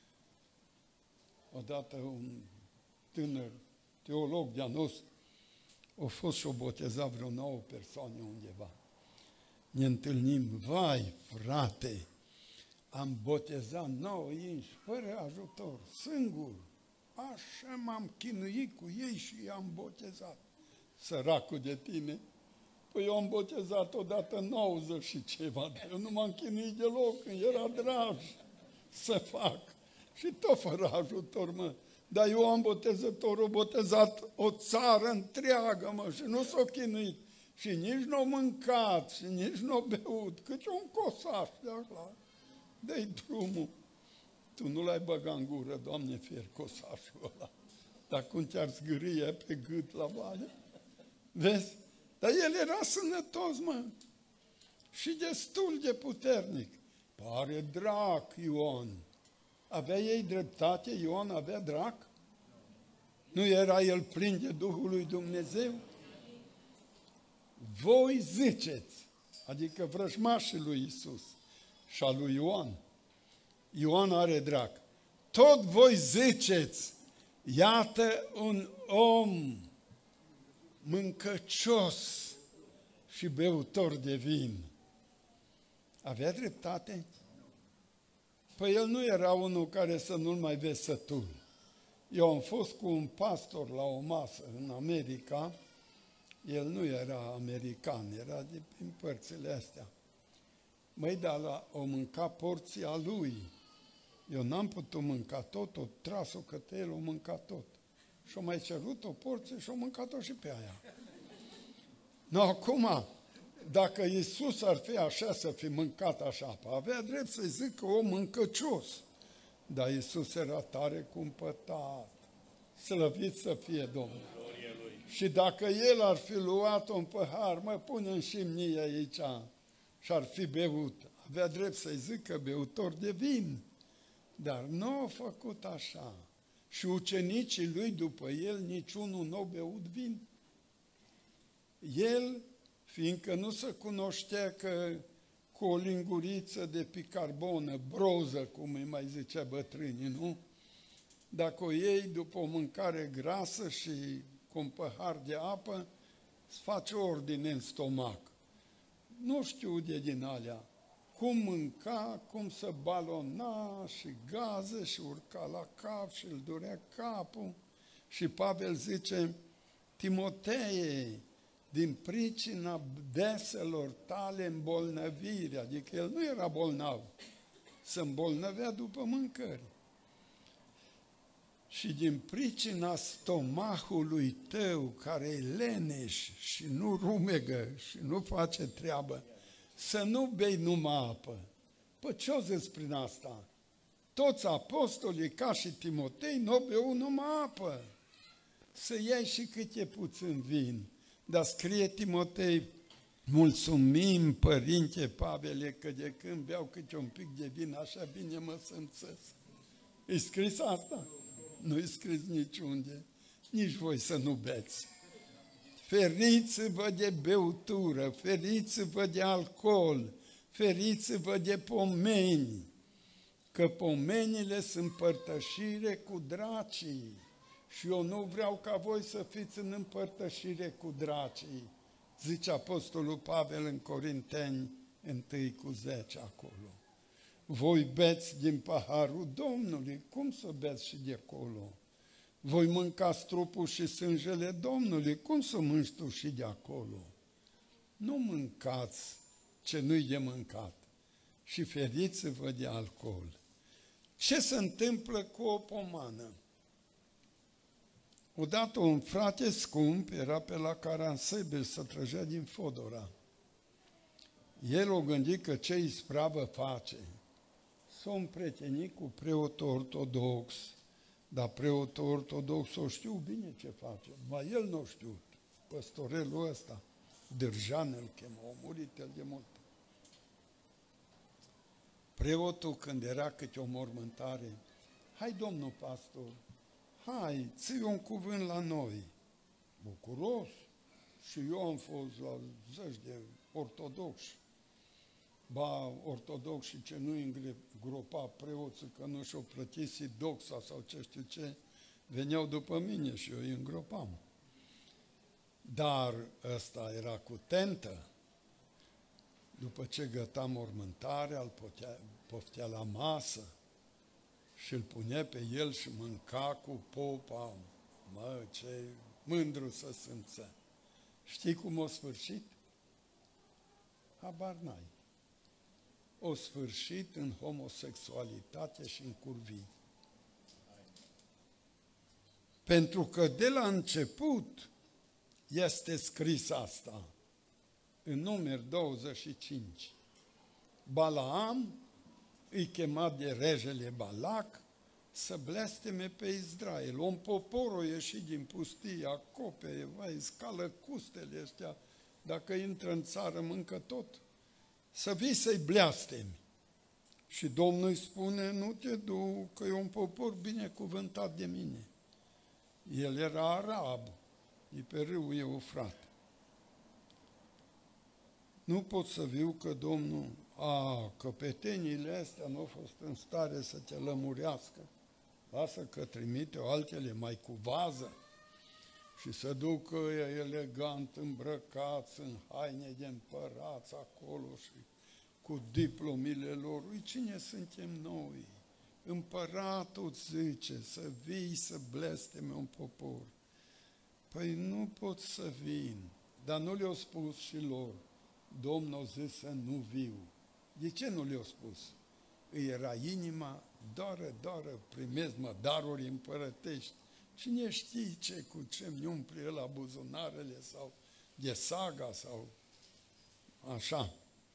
Odată un tânăr teolog de-a nostru a fost și-o botezat vreo nouă persoane undeva. Ne întâlnim, vai, frate, am botezat nouă inși, fără ajutor, singur. Așa m-am chinuit cu ei și i-am botezat. Săracul de tine, păi eu am botezat odată nouăzeci și ceva, dar eu nu m-am chinuit deloc, când era drag să fac. Și tot fără ajutor, mă. Dar eu am botezătorul botezat o țară întreagă, mă, și nu s-o chinuit. Și nici nu au mâncat, și nici nu au beut, cât un cosaș de așa. Dă-i drumul. Tu nu l-ai băgat în gură, Doamne, fier cosașul ăla. Dar cum te-ar zgârie pe gât la vale? Vezi? Dar el era sănătos, mă. Și destul de puternic. Pare drac, Ion. Avea ei dreptate? Ion avea drac? Nu era el plin de Duhul lui Dumnezeu? Voi ziceți, adică vrăjmașii lui Iisus și a lui Ioan. Ioan are drac. Tot voi ziceți, iată un om mâncăcios și beutor de vin. Avea dreptate? Păi el nu era unul care să nu-l mai vezi sătul. Eu am fost cu un pastor la o masă în America. El nu era american, era de prin părțile astea. Măi, dar la, o mânca porția lui. Eu n-am putut mânca tot, o tras-o către el, o mânca tot. Și-o mai cerut o porție și-o mâncat-o și pe aia. No, acum, dacă Iisus ar fi așa să fi mâncat așa, avea drept să-i zică om mâncăcios. Dar Iisus era tare cumpătat. Slăvit să fie Domnul. Și dacă el ar fi luat un păhar, mă, pune-mi și mie aici, și ar fi beut, avea drept să-i zică beutor de vin. Dar nu a făcut așa. Și ucenicii lui după el, niciunul nu a beut vin. El, fiindcă nu se cunoștea că cu o linguriță de picarbonă, broză, cum îi mai zicea bătrânii, nu? Dacă o iei după o mâncare grasă și cu un păhar de apă, îți face ordine în stomac. Nu știu de din alea. Cum mânca, cum să balona și gaze și urca la cap și îl durea capul. Și Pavel zice, Timotee, din pricina deselor tale îmbolnăviri, adică el nu era bolnav, se îmbolnăvea după mâncări. Și din pricina stomahului tău, care e leneș și nu rumegă și nu face treabă, să nu bei numai apă. Păi ce-o zis prin asta? Toți apostolii, ca și Timotei, nu beau numai apă. Să iei și câte puțin vin. Dar scrie Timotei, mulțumim, Părinte Pavele, că de când beau câte un pic de vin, așa bine mă simțesc. E scris asta? Nu e scris niciunde. Nici voi să nu beți. Feriți-vă de beutură, feriți-vă de alcool, feriți-vă de pomeni, că pomenile sunt părtășire cu dracii. Și eu nu vreau ca voi să fiți în împărtășire cu dracii, zice Apostolul Pavel în Corinteni unu cu zece acolo. Voi beți din paharul Domnului, cum să beți și de acolo? Voi mâncați trupul și sângele Domnului, cum să mânci tu și de acolo? Nu mâncați ce nu-i de mâncat și feriți-vă de alcool. Ce se întâmplă cu o pomană? Odată un frate scump era pe la Caransebel să trăgea din Fodora. El o gândit că ce ispravă face. S-o împrietenit cu preotul ortodox, dar preotul ortodox o știu bine ce face, mai el nu știu, păstorelul ăsta, Dârjan îl chemă, a murit el de mult. Preotul, când era câte o mormântare, hai, domnul pastor, hai, ții un cuvânt la noi. Bucuros. Și eu am fost la zeci de ortodoxi. Ba, ortodoxi ce nu îngropa preoții că nu și-o plătisi doxa sau ce știu ce, veneau după mine și eu îi îngropam. Dar ăsta era cu tentă. După ce găta mormântarea, îl poftea, poftea la masă și îl punea pe el și mânca cu popa. Mă, ce mândru să simțea. Știi cum o sfârșit? Habar n-ai. O sfârșit în homosexualitate și în curvii. Pentru că de la început este scris asta. În Numeri douăzeci și cinci. Balaam îi chema de regele Balac să blesteme pe Israel. Un popor a ieșit din pustie, acopere, vai, scală custele ăștia, dacă intră în țară, mâncă tot. Să vii să-i blastemi. Și Domnul îi spune, nu te du, că e un popor binecuvântat de mine. El era arab, e pe râul Eufrat. Nu pot să viu că Domnul, a, căpeteniile astea nu au fost în stare să te lămurească. Lasă că trimite altele mai cu vază și să ducă elegant îmbrăcați în haine de împărați acolo și cu diplomile lor. Ui, cine suntem noi? Împăratul îți zice să vii să blesteme un popor. Păi nu pot să vin, dar nu le-au spus și lor. Domnul a zis să nu viu. De ce nu le-au spus? Îi era inima, doară, doară, primesc mă daruri împărătești. Cine știe ce, cu ce mi umple la buzunarele sau de saga sau așa.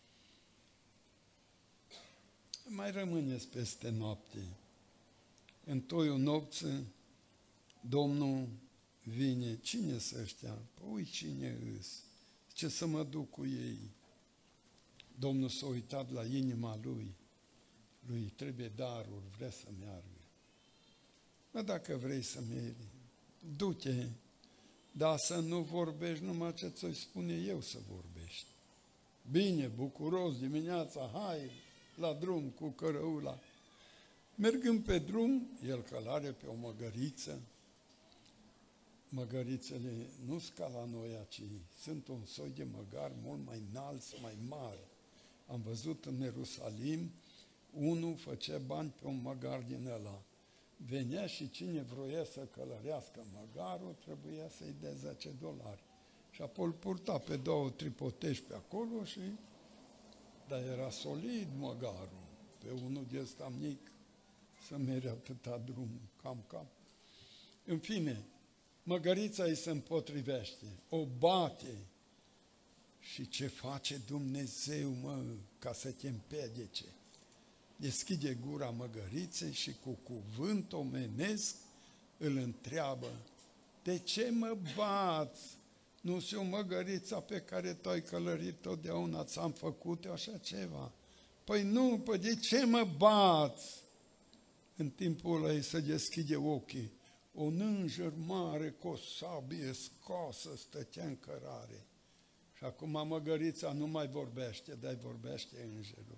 Mai rămâneți peste noapte. În toiul nopții, Domnul vine. Cine să ăștia? Păi cine îs? Ce să mă duc cu ei? Domnul s-a uitat la inima lui. Lui trebuie daruri, vrea să meargă. Mă, dacă vrei să mergi, du-te, dar să nu vorbești numai ce ți-o spune eu să vorbești. Bine, bucuros, dimineața, hai, la drum cu cărăula. Mergând pe drum, el călare pe o măgăriță. Măgărițele nu sunt ca la noi aici, sunt un soi de măgar mult mai înalți, mai mari. Am văzut în Ierusalim, unul făcea bani pe un măgar din ăla. Venea și cine vroia să călărească măgarul, trebuia să-i dea zece dolari. Și apoi îl purta pe două tripotești pe acolo și... Dar era solid măgarul. Pe unul de ăsta mic să mere atâta drum, cam-cam. În fine, măgărița îi se împotrivește, o bate. Și ce face Dumnezeu, mă, ca să te împiedice? Deschide gura măgăriței și cu cuvânt omenesc îl întreabă, de ce mă bați? Nu știu măgărița pe care tu ai călărit totdeauna, ți-am făcut eu așa ceva. Păi nu, păi de ce mă bați? În timpul ăla îi se deschide ochii. Un înger mare cu o sabie scoasă stătea în cărare. Și acum măgărița nu mai vorbește, dar vorbește îngerul.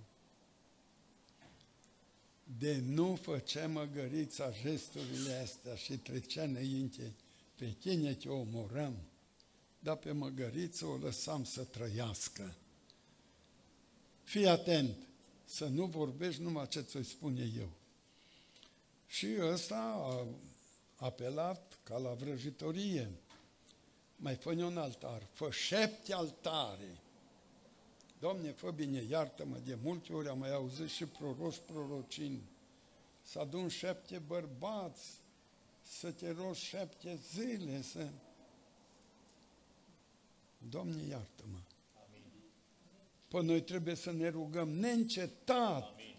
De nu făcea măgărița gesturile astea și trecea înainte, pe tine te omorăm, dar pe măgăriță o lăsam să trăiască. Fii atent, să nu vorbești numai ce ți-o spune eu. Și ăsta a apelat ca la vrăjitorie. Mai fă un altar, fă șapte altare. Doamne, fă bine, iartă-mă, de multe ori am mai auzit și proroși prorocini. Să adun șapte bărbați, să te rogi șapte zile, să... Doamne, iartă-mă. Păi noi trebuie să ne rugăm neîncetat. Amin.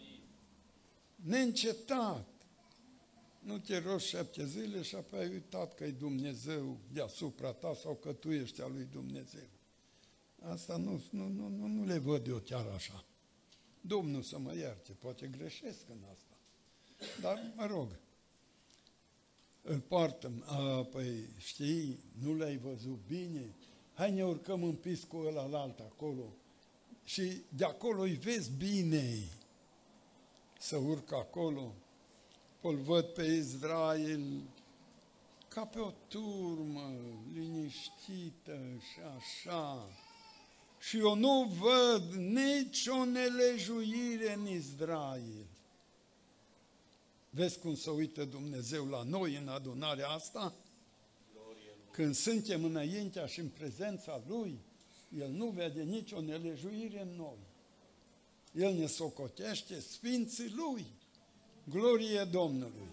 Neîncetat. Nu te rogi șapte zile și apoi ai uitat că e Dumnezeu deasupra ta sau că tu ești al lui Dumnezeu. Asta nu, nu, nu, nu le văd eu chiar așa. Domnul să mă ierte, poate greșesc în asta. Dar, mă rog, îl poartă, a, păi, știi, nu l-ai văzut bine? Hai ne urcăm în piscul ăla la alt acolo și de acolo îi vezi bine. Să urc acolo, îl văd pe Israel ca pe o turmă liniștită și așa. Și eu nu văd nicio nelejuire în Israel. Vezi cum se uită Dumnezeu la noi în adunarea asta? Când suntem înaintea și în prezența Lui, El nu vede nicio nelejuire în noi. El ne socotește sfinții Lui. Glorie Domnului!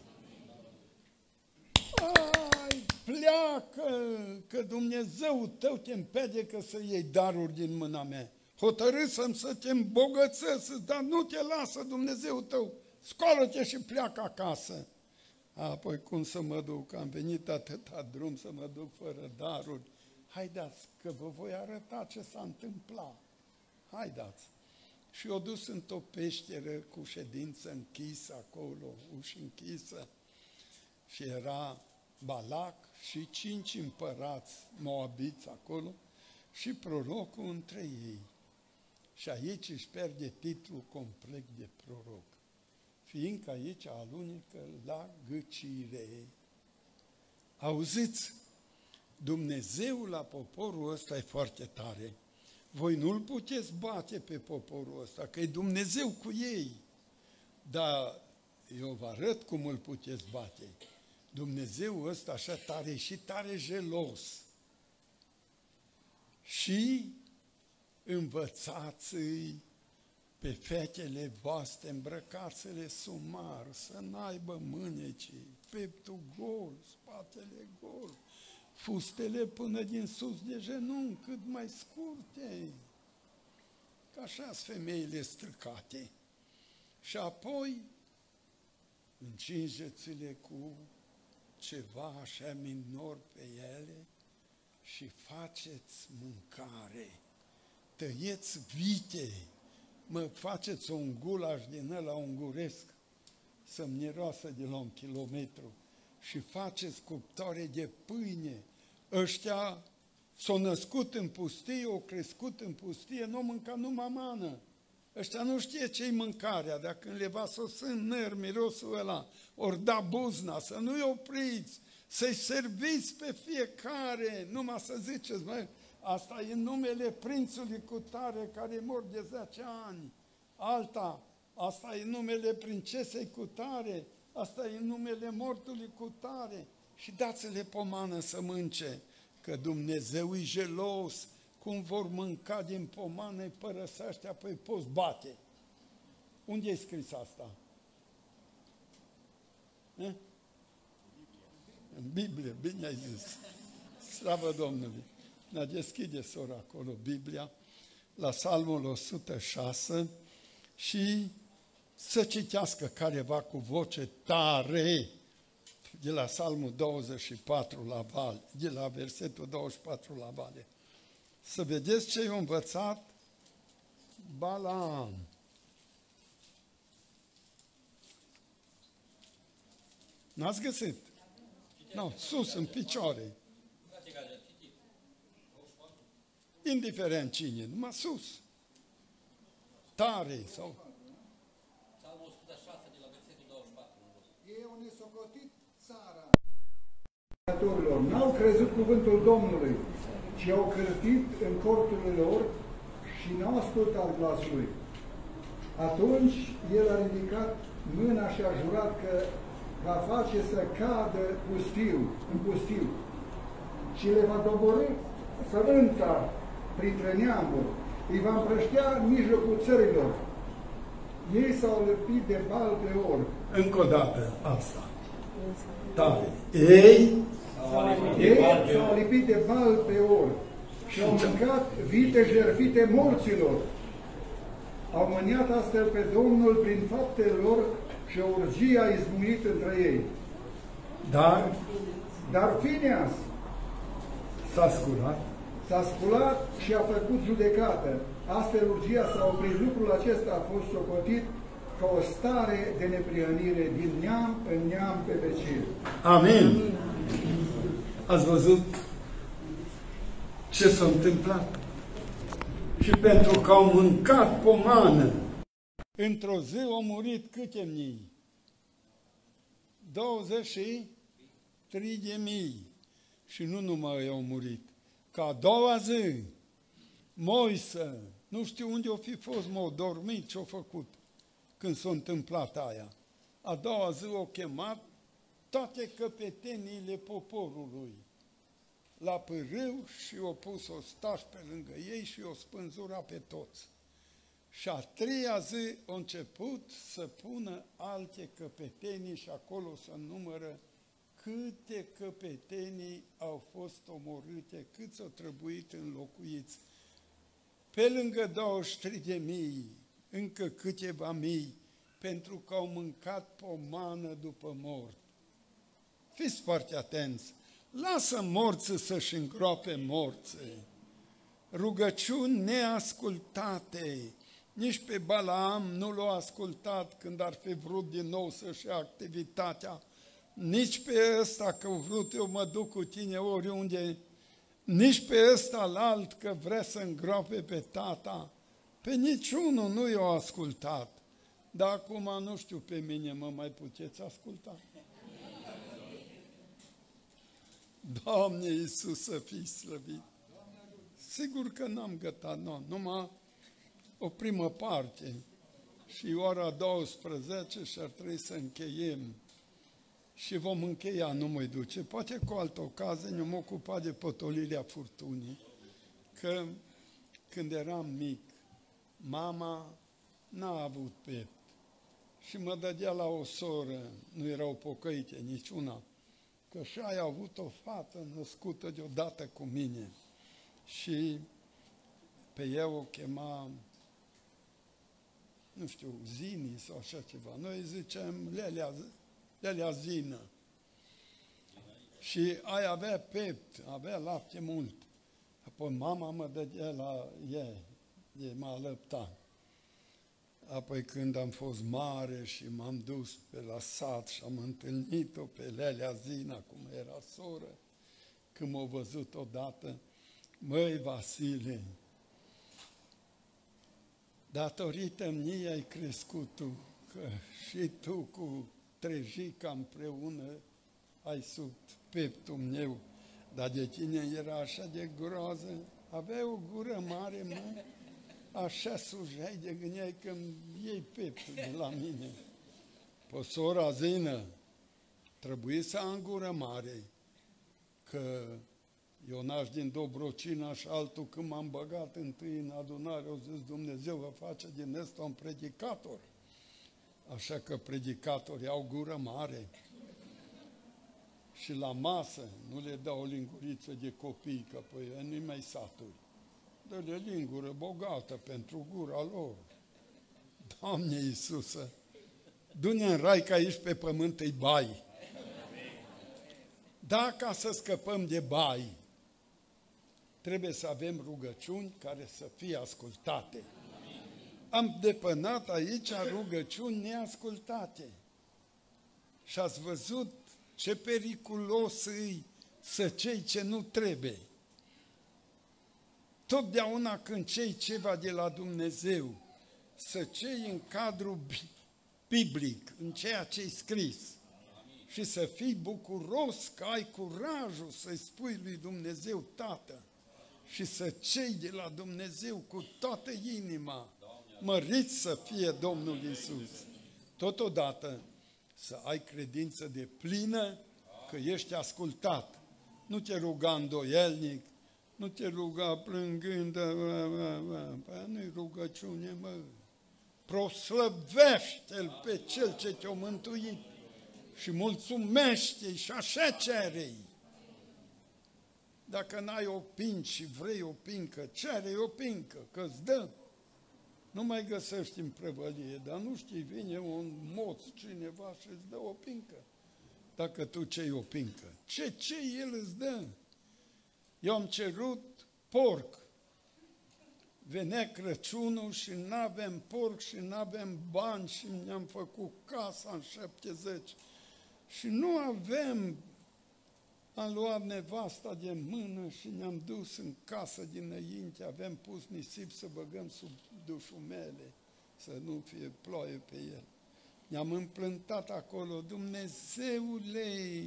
Ai, pleacă, că Dumnezeu tău te împiedică să iei daruri din mâna mea. Hotărâsem să te îmbogățesc, dar nu te lasă Dumnezeu tău. Scoală-te și pleacă acasă. Apoi cum să mă duc? Am venit atâta drum să mă duc fără daruri. Haideți că vă voi arăta ce s-a întâmplat. Haideți. Și o dus într-o peșteră cu ședință închisă acolo, uși închisă. Și era Balac și cinci împărați moabiți acolo și prorocul între ei. Și aici își pierde titlul complet de proroc, fiindcă aici alunecă la gâcire. Auziți, Dumnezeu la poporul ăsta e foarte tare. Voi nu-l puteți bate pe poporul ăsta, că e Dumnezeu cu ei. Dar eu vă arăt cum îl puteți bate. Dumnezeu ăsta așa tare și tare gelos. Și învățați-i pe fetele voastre, îmbrăcați-le sumar, să n-aibă mâneci, peptul gol, spatele gol, fustele până din sus de genunchi, cât mai scurte, că așa-s femeile stricate. Și apoi încingeți-le cu ceva așa minor pe ele și faceți mâncare, tăieți vite, mă, faceți un gulaș din ăla unguresc, să-mi miroasă de la un kilometru, și faceți cuptoare de pâine. Ăștia s-au născut în pustie, au crescut în pustie, nu au mâncat numai mană. Ăștia nu știe ce-i mâncarea, dar când le va sosi în năr mirosul ăla, ori da buzna, să nu-i opriți, să-i serviți pe fiecare, numai să ziceți, mă, asta e numele prințului cutare care mor de zece ani, alta, asta e numele princesei cutare, asta e numele mortului cutare, și dați-le pomană să mânce, că Dumnezeu e gelos. Cum vor mânca din pomană, îi părăsește, apoi poți bate. Unde e scris asta? Eh? În Biblie, bine ai zis. Slavă Domnului! Ne deschide sora acolo Biblia, la Psalmul o sută șase, și să citească careva cu voce tare, de la Psalmul douăzeci și patru la Vale, de la versetul douăzeci și patru la Vale. Să vedeți ce i-a învățat Balaam. N-ați găsit? Nu, no, sus, în picioare. Indiferent cine, numai sus. Tare sau... Psalmul o sută șase de la versetul douăzeci și patru. Ei au nesocotit țara. N-au crezut cuvântul Domnului, ci au cârtit în corturile lor și n-au ascultat glasul lui. Atunci el a ridicat mâna și a jurat că va face să cadă pustiu, în pustiu, și le va doborî sămânța printre neamuri, îi va împrăștea în mijlocul țărilor. Ei s-au lipit de Baal Peor. Încă o dată asta. Tare. Ei s-au lipit de Baal Peor și au mâncat vite jertfite morților. Au mâniat astfel pe Domnul prin faptele lor și o urgie a izbucnit între ei. Dar, Dar Fineas s-a sculat, s-a sculat și a făcut judecată Astfel, urgia să oprit lucrul acesta a fost socotit ca o stare de neprihănire din neam în neam pe vecie. Amin. Ați văzut ce s-a întâmplat? Și pentru că au mâncat pomană, într-o zi au murit câte mii? douăzeci și trei de mii. Și nu numai au murit. Ca a doua zi, Moise, nu știu unde o fi fost, m-au dormit, ce-au făcut când s-a întâmplat aia. A doua zi au chemat toate căpeteniile poporului la pârâu și au pus ostaș pe lângă ei și o spânzura pe toți. Și a treia zi a început să pună alte căpetenii și acolo să numără câte căpetenii au fost omorâte, câți au trebuit înlocuiți. Pe lângă douăzeci și trei de mii, încă câteva mii, pentru că au mâncat pomană după mort. Fiți foarte atenți! Lasă morții să-și îngroape morții. Rugăciuni neascultate. Nici pe Balaam nu l-a ascultat când ar fi vrut din nou să-și ia activitatea. Nici pe ăsta că vrut eu mă duc cu tine oriunde. Nici pe ăsta l'alt că vrea să îngroape pe tata. Pe niciunul nu i-a ascultat. Dar acum nu știu pe mine, mă mai puteți asculta? Doamne Iisus, să fii slăvit! Sigur că n-am gătat, nu, numai o primă parte și ora douăsprezece și ar trebui să încheiem și vom încheia, nu mă duce. Poate cu altă ocazie ne-am ocupat de potolirea furtunii, că când eram mic, mama n-a avut pept și mă dădea la o soră, nu erau pocăite niciuna, că și ai avut o fată născută deodată cu mine și pe eu o chema, nu știu, Zini sau așa ceva. Noi zicem Lelea, Lelea Zină. Și aia avea pept, avea lapte mult. Apoi mama mă dădea la ea, e mă alăpta. Apoi când am fost mare și m-am dus pe la sat și am întâlnit-o pe Lelea Zina, cum era soră, când m-a văzut odată, măi Vasile, datorită mie ai crescut tu, că și tu cu Trejica împreună ai sub peptul meu, dar de tine era așa de groază, avea o gură mare, mă, așa sujai de gândeai că iei peptul de la mine. Pă sora Zină, trebuie să am gură mare, că Ionaș din Dobrocina și altul, când m-am băgat întâi în adunare, au zis, Dumnezeu vă face din ăsta un predicator. Așa că predicatorii au gură mare. Și la masă nu le dau o linguriță de copii, că păi nu mai saturi. Dă-le lingură bogată pentru gura lor. Doamne Iisuse, du-ne în rai, că aici pe pământ îi bai. Da, ca să scăpăm de bai, trebuie să avem rugăciuni care să fie ascultate. Am depănat aici rugăciuni neascultate. Și ați văzut ce periculos îi să cei ce nu trebuie. Totdeauna când cei ceva de la Dumnezeu, să cei în cadrul biblic, în ceea ce-i scris, și să fii bucuros că ai curajul să-i spui lui Dumnezeu Tată și să cei de la Dumnezeu cu toată inima, măriți să fie Domnul Iisus. Totodată să ai credință de plină că ești ascultat. Nu te ruga îndoielnic, nu te ruga plângând, păi nu-i rugăciune, mă. Proslăvește-L pe Cel ce te-a mântuit și mulțumește-i și așa cere-i. Dacă n-ai o pincă și vrei o pincă, cere-i o pincă, că-ți dă. Nu mai găsești în prăvălie, dar nu știi, vine un moț cineva și îți dă o pincă. Dacă tu cei o pincă, ce, ce el îți dă? Eu am cerut porc venea Crăciunul și n-avem porc și n-avem bani și ne-am făcut casa în șaptezeci și nu avem. Am luat nevasta de mână și ne-am dus în casă dinainte, avem pus nisip să băgăm sub dușumele, să nu fie ploaie pe el. Ne-am împlântat acolo, Dumnezeule,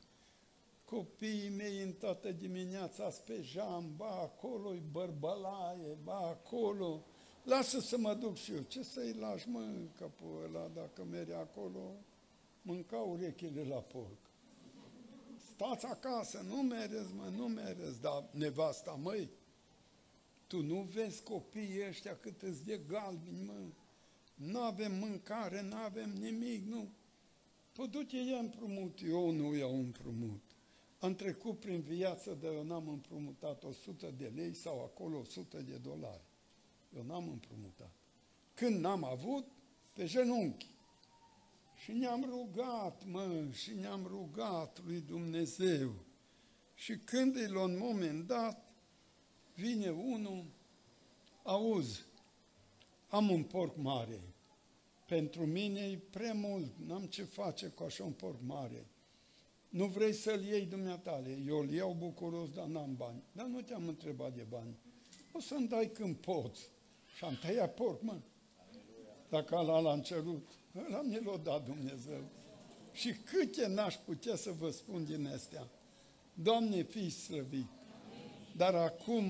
copiii mei în toată dimineața pe geam, ba acolo-i bărbălaie, ba acolo, lasă să mă duc și eu. Ce să-i lași, mă, capul ăla, dacă mergi acolo, mânca urechile la porc. Stați acasă, nu mereți, mă, nu mereți, dar nevasta, măi, tu nu vezi copiii ăștia cât îți de galbini, mă, n-avem mâncare, n-avem nimic, nu. Păi du-te, ia împrumut, eu nu iau împrumut. Am trecut prin viață, dar eu n-am împrumutat o sută de lei sau acolo o sută de dolari. Eu n-am împrumutat. Când n-am avut, pe genunchi. Și ne-am rugat, mă, și ne-am rugat lui Dumnezeu. Și când e la un moment dat, vine unul, auzi, am un porc mare. Pentru mine e prea mult, n-am ce face cu așa un porc mare. Nu vrei să-l iei dumneatale? Eu îl iau bucuros, dar n-am bani. Dar nu te-am întrebat de bani. O să-mi dai când poți. Și am tăiat porc, mă. Dacă ala l-am cerut, ăla mi l-a dat Dumnezeu. Și câte n-aș putea să vă spun din astea. Doamne, fii slăvit. Dar acum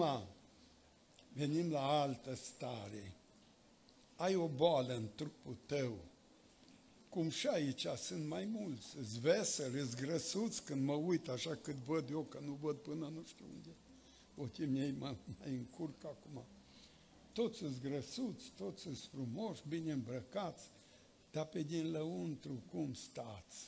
venim la altă stare. Ai o boală în trupul tău. Cum și aici sunt mai mulți, îți veseli, îți grăsuți când mă uit așa cât văd eu, că nu văd până nu știu unde. Ochii mei mă mai încurc acum. Toți îți grăsuți, toți îți frumoși, bine îmbrăcați, dar pe din lăuntru cum stați?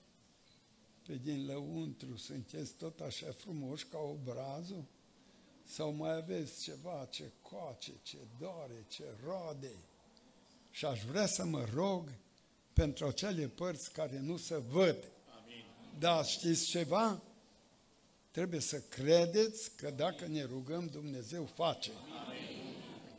Pe din lăuntru sunteți tot așa frumoși ca obrazul? Sau mai aveți ceva ce coace, ce doare, ce roade? Și aș vrea să mă rog pentru acele părți care nu se văd. Amin. Dar știți ceva? Trebuie să credeți că dacă ne rugăm, Dumnezeu face. Amin.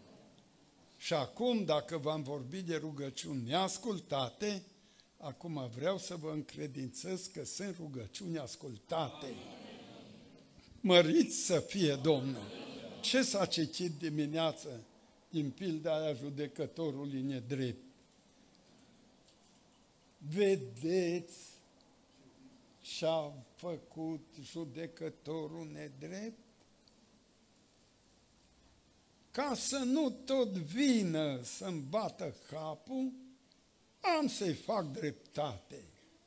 Și acum, dacă v-am vorbit de rugăciuni neascultate, acum vreau să vă încredințez că sunt rugăciuni ascultate. Amin. Măriți să fie Domnul! Ce s-a citit dimineață din pilda aia judecătorului nedrept? Vedeți ce-a făcut judecătorul nedrept? Ca să nu tot vină să-mi bată capul, am să-i fac dreptate.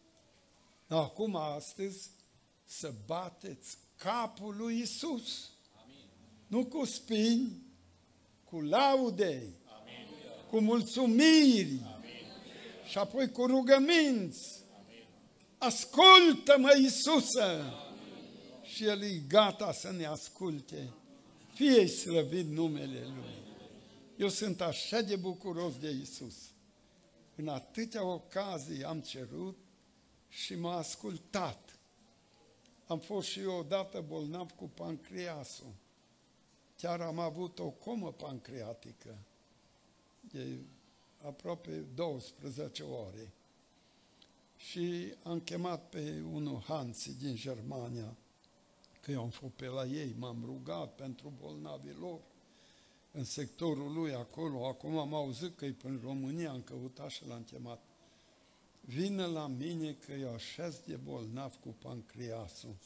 Acum, astăzi, să bateți capul lui Iisus. Amin. Nu cu spini, cu laude, amin, cu mulțumiri, amin, și apoi cu rugăminți. Amin. Ascultă-mă, Iisuse! Amin. Și El e gata să ne asculte. Fie slăvit numele Lui. Eu sunt așa de bucuros de Iisus. În atâtea ocazii am cerut și m-a ascultat. Am fost și eu odată bolnav cu pancreasul. Chiar am avut o comă pancreatică de aproape douăsprezece ore. Și am chemat pe unul Hansi din Germania, că eu am fost pe la ei, m-am rugat pentru bolnavii lor în sectorul lui acolo. Acum am auzit că e prin România, am căutat și l-am chemat. Vină la mine că eu așa de bolnav cu pancreasul.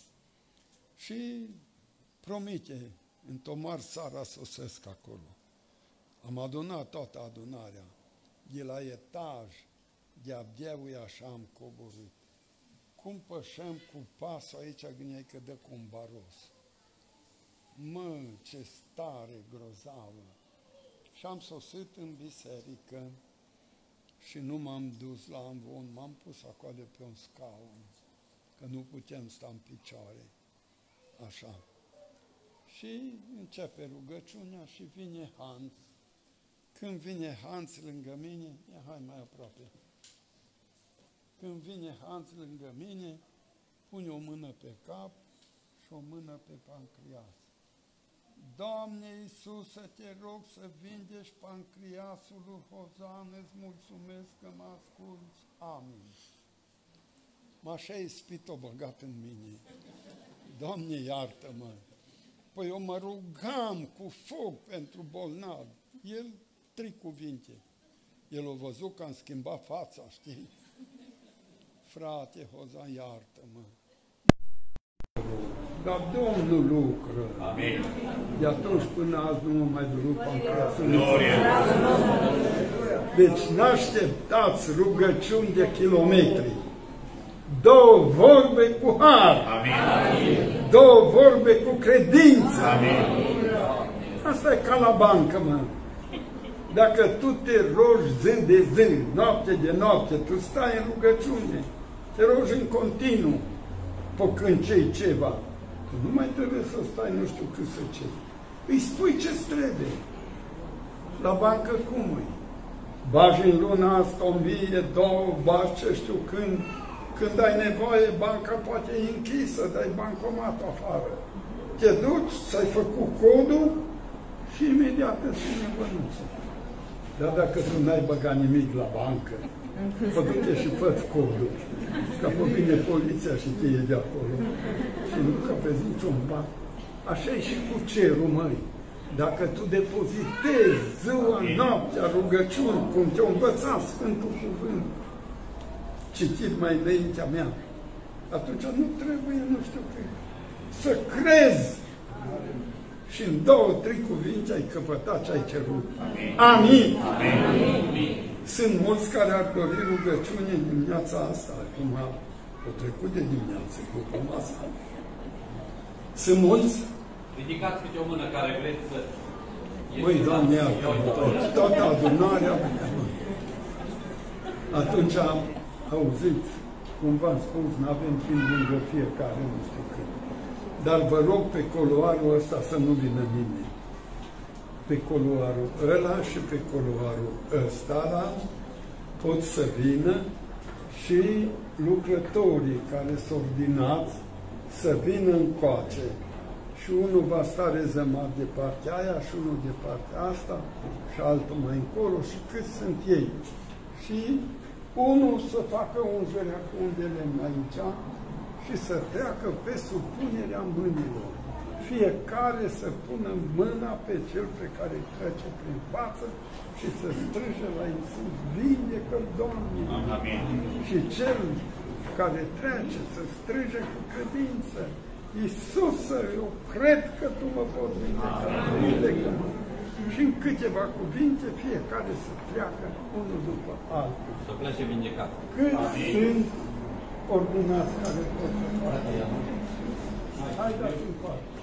Și promite, în tomar seara sosesc acolo. Am adunat toată adunarea. De la etaj, de abdeui așa am coborât. Cum pășăm cu pasul aici, gândeai că dă cu un baros. Mă, ce stare grozavă! Și am sosit în biserică și nu m-am dus la amvon, m-am pus acolo pe un scaun, că nu putem sta în picioare, așa. Și începe rugăciunea și vine Hans. Când vine Hans lângă mine, ia hai mai aproape. Când vine Hans lângă mine, pune o mână pe cap și o mână pe pancreas. Doamne Iisuse, te rog să vindești pancreasul lui Hozan, îți mulțumesc că mă asculți. Amin. M-așa ispit-o băgat în mine. Doamne, iartă-mă. Păi eu mă rugam cu foc pentru bolnav. El, trei cuvinte. El a văzut că am schimbat fața, știi? Frate Hozan, iartă-mă. Dar Domnul lucră. Amin. De atunci până azi nu mă mai durut pancreasul. Deci n-așteptați rugăciuni de kilometri. Două vorbe cu har. Amin. Două vorbe cu credință. Amin. Asta e ca la bancă, mă. Dacă tu te rogi zi de zi, noapte de noapte, tu stai în rugăciune, te rogi în continuu, păcând ce-i ceva. Nu mai trebuie să stai nu știu cât să ce. Îi spui ce-ți trebuie. La bancă cum e? Bagi în luna asta o mie, două, bagi ce știu când. Când ai nevoie, banca poate e închisă, dai bancomat afară. Te duci, ți-ai făcut codul și imediat îți vine bănuță. Dar dacă tu n-ai băgat nimic la bancă, Pă du-te și fă-ți codul, că apoi vine poliția și te iei de acolo. Și nu capezi niciun ban. Așa e și cu cerul, măi. Dacă tu depozitezi ziua, noaptea, rugăciuni, cum te-a învățat Sfântul Cuvânt, citit mai înaintea mea, atunci nu trebuie, nu știu că, să crezi. Și în două, trei cuvinte ai căpătat ce ai cerut. Amin. Amin. Amin. Sunt mulți care ar dori rugăciune în dimineața asta, acum au trecut de dimineață, după masa. Sunt mulți? Ridicați câte o mână care vreți să... Băi, Doamne, iartă-mă, toată adunarea. Atunci am auzit, cum v-am spus, nu avem timp lângă fiecare, nu știu cât. Dar vă rog pe coloarul ăsta să nu vină nimeni. Pe coloarul ăla și pe coloarul ăsta pot să vină și lucrătorii care sunt ordinați să vină încoace. Și unul va sta rezemat de partea aia și unul de partea asta și altul mai încolo și cât sunt ei. Și unul să facă ungerea cu un de lemn aici și să treacă pe supunerea mâinilor. Fiecare să pună mâna pe cel pe care trece prin față și să strige la Iisus, vindecă-L, Doamne! Amin. Și cel care trece să strige cu credință, Iisuse, eu cred că Tu mă poți vindeca, vindecă-mă. Și în câteva cuvinte, fiecare să treacă unul după altul. Să plece vindecat. Cât sunt ordinați care pot să facă? Hai dați în față.